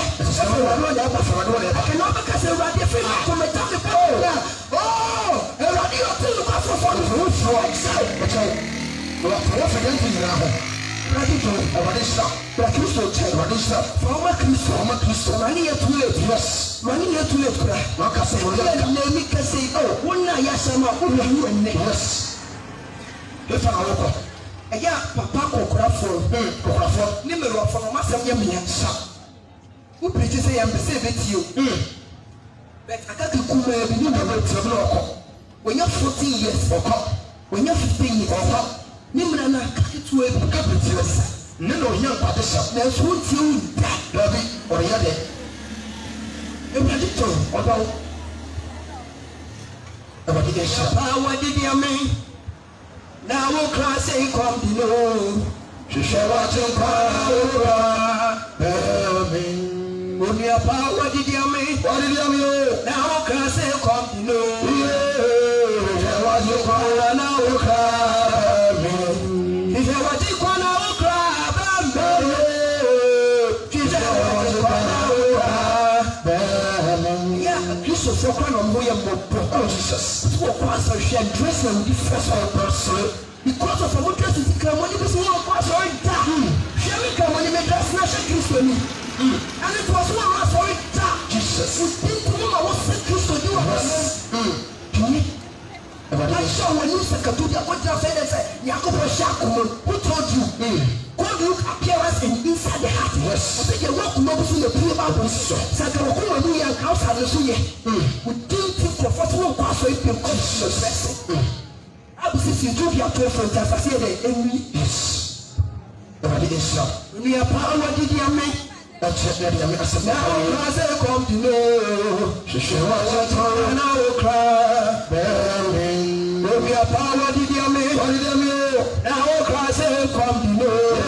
I cannot because you're ready for me to make up the power. Oh, and I didn't tell you about the roof. So excited. But I forget you now. Ready to Radisha, but Christo, Radisha, former Christo, money at too late, yes, money at too late. Macassa, let me say, oh, one night, yes, I'm a and yes. If I look up, a young papa or craft numero for Master Yamian, who preaches I am saving to you. But I can't be new when you're 14 years or when you're 15 years or Nimrana to a capitalist. No young partition. There's one thing that Rabbi or Yade. A predictor about what did you mean? Now we'll class a come below. She shall watch your power. Only a power did you mean? What did you mean? Now we'll class a come below. She shall watch your power now. So kind of way of Jesus. What was a share dress and difference of person? Because of a dress is come when it was one pass or down. Shall we come when you make us national Christian? And it was one pass or down. Jesus. We didn't know what Christian do. I saw when you said to the what you said, Yakob Shakum, who told you? God look appearance and inside the heart. Yes. I think you walk over to the pool about this. Sakawakuma do your house and the suye. We didn't think for what one pass or it can come to the vessel. I was saying, you do your 12 for just as the enemy. Yes. But it is not. We are power, did you make? That's it, that I said, now I come to know. She was a torn and I will cry. Bearing. We are power, did you make? What did you make? Now I cry, say, come to know.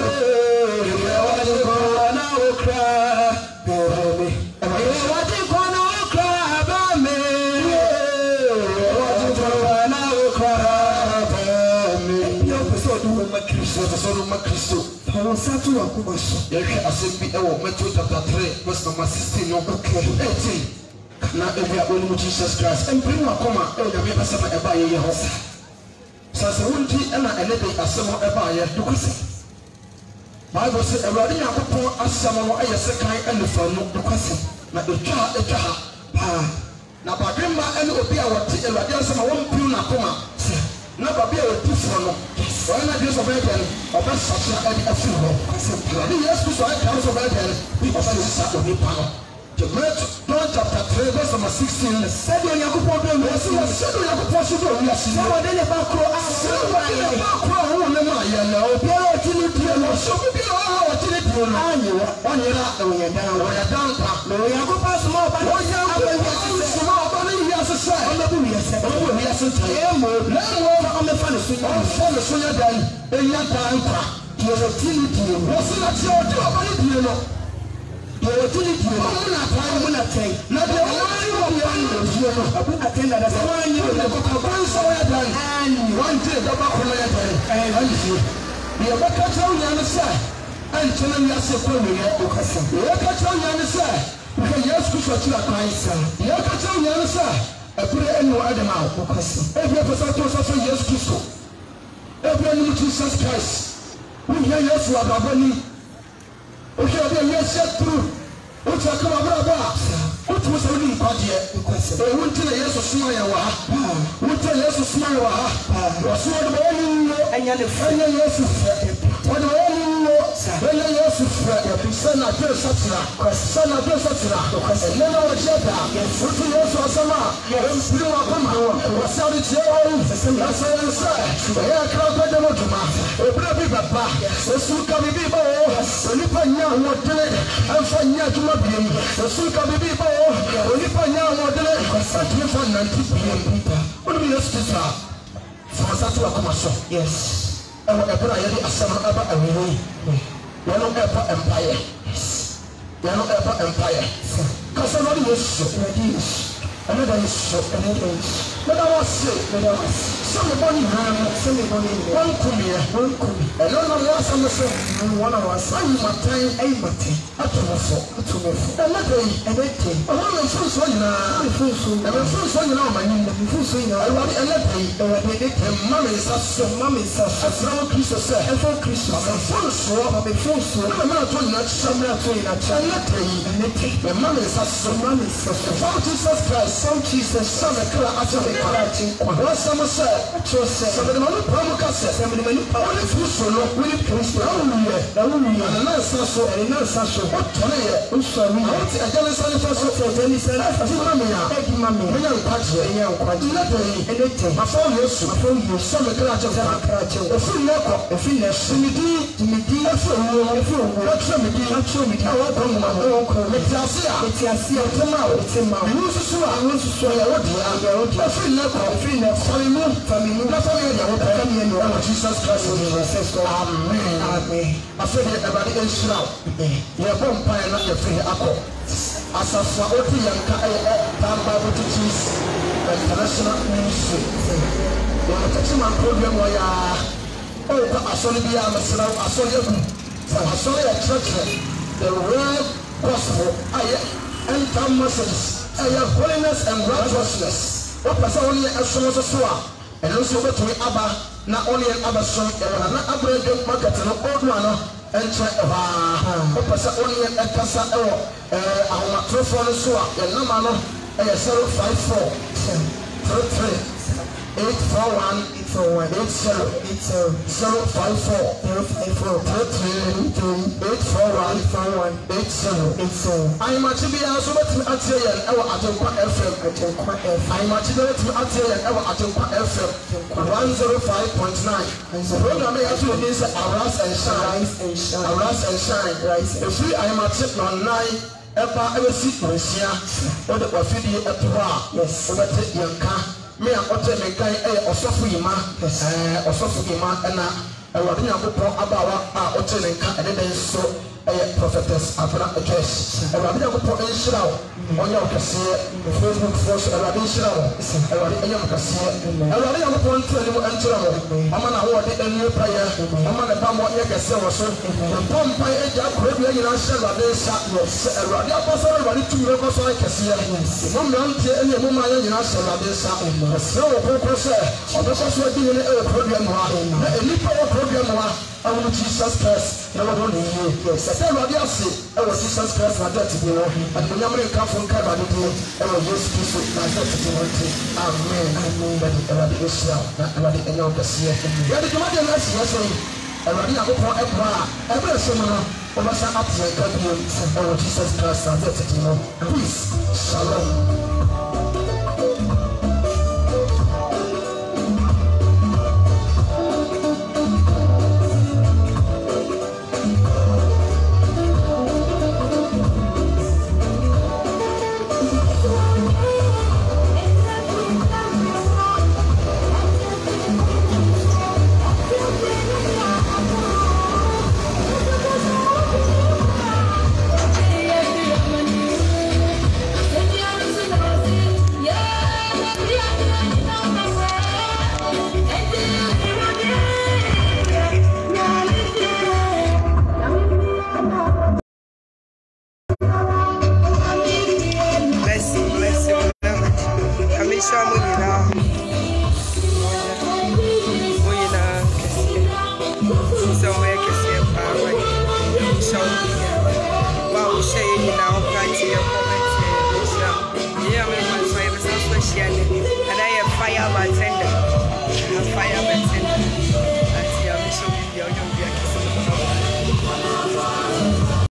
Satu aku masuk. Ya ke asembi ewo Matthew chapter 3 verse number 16 no okay 18. Na ebi abonu Jesus Christ. Empiri wa koma e da me pesa ma eba ye ho. Sase wonti na elebe asemo eba ye dokase. Bible say Awurade Yakobon asemo no ayese kan elefa no dokase. Na etwa ha pa. Na badwemma ene obi a wote Awurade asemo won piu na koma. Na babi a wote fo no. Why not use a better or best such a funeral? I said, yes, I can't so better. We also use that of the power. The John chapter 3 verse number 16. Said when you go for them, Yes, said when you go for sugar, we are seeing. Say what they never crow. Say what they never crow. Who never yellow? Piero Tini, so we are Tini. On your lap, when you're down, when you're down, when you go past more, but what you have to small, but you have to say, I'm not doing it. Oh, we have to tell you, I'm the funniest thing. I'm for the swing again. In your time, you're a Tini. What's not your job? I didn't know. You're a Tini. I'm not saying. Not the only one you know. I put a tender as a one year ago. And one day, the back of my head. And I see. You're back at home, you understand. And tell me, I said, you're catch on the other side. Because you're supposed to have you're catch on the other side. I put it in your other mouth. Every episode was also yes, Christo. Every new Jesus Christ. We hear yes, what I'm running. Okay, yes, set through. What's a come about? What was a little party? They went to the yes of smile. What a yes of smile. Was what the morning and you're the friend of yes. What the morning when you used to send a girl such a son of your such a never was yet. What you also some blue up was out of your that's all you say. Here come the Demotuma, a brave papa, the Suka people, the Lipanya what did it, and Fanya to my beam, the Suka people, the Lipanya what did it, because I came for 90 people. What do we used to say? For Satua Commercial, yes. And whatever I had a summer about a way. You're not ever empire. You're not ever empire. Because somebody was so. Another is so. Another is. But I was sick. Somebody one come here. And none of us on the same. One of us. I'm Martin. I'm Martin. I told us so. Another day. I want to first one now. And the first one now, my name. The first one now. I want another day. And Mammy is us. Mammy is us. As long as Christmas said. And for Christmas. I'm first one. I'm first one. I'm not doing that. I'm not doing that. I'm not doing that. And Mammy is us. Mammy is us. From Jesus Christ. Some Jesus. Some of the what someone said, some of the money promises, some of the money power, the food so long, we need to restore. And the nurse also, and the nurse also, what Tony, who's sorry, I want to against any person for any sense. I think, Mammy, we are quite a young quite anything. My phone used to phone you some crutch of a full lock, a finish, Timothy, a fool, not show me, I won't come home. It's a sea of tomorrow, it's in my roof. I want to show you what you are. I feel like family, Jesus Christ. Amen. I feel everybody is now. You're born by not your free apple. As a Saudi Yanka, Bible teaches international ministry. You're a touchman program where you are. Oh, I saw the Yamasra, I saw you a church. The real gospel, I enter messages. Holiness and righteousness. What was only a son of a swap, and also to me Abba, not only an Abba son, and not a bread market and old one, and try what was only a Casa our trophone swap, and no man, and 054 33 841 054 I'm actually also at our Atompa FM. I'm actually at our FM 105.9. And the program actually is Arise and Shine. Arise and Shine. If we I'm at 9 ever sit Russia, or the Wafidi at Tua, yes, over the Yanka. Me a ote me kai osofu yima osofu yima na awade yakopon abawa a ote ne nka ede den so prophetess Afra Church awade yakopon enhira wo onya okase Facebook post awade enhira wo awade enya okase awade yakopon tele mo enhira wo ama na wo de enu prayer ama na ba mo ye kase wo so pompa eja akobia nyina hye awade sa awade apostle awade tumi ko so kase mo mrante ene mo ma ye nyina hye awade sa so wo say obeso di ne program ha na elipa wo program ha awu Jesus Christ na wo ni yes say Lord yes e wo Jesus Christ na that be wo and the nyamre ka fun ka ba do e wo Jesus Christ na that be wo amen but Lord Israel na Lord enyo kase ya de ma de na say Lord yakopon e bra e bra so no Over some up to your Jesus Christ, peace, shalom. Bless you, bless you. I'm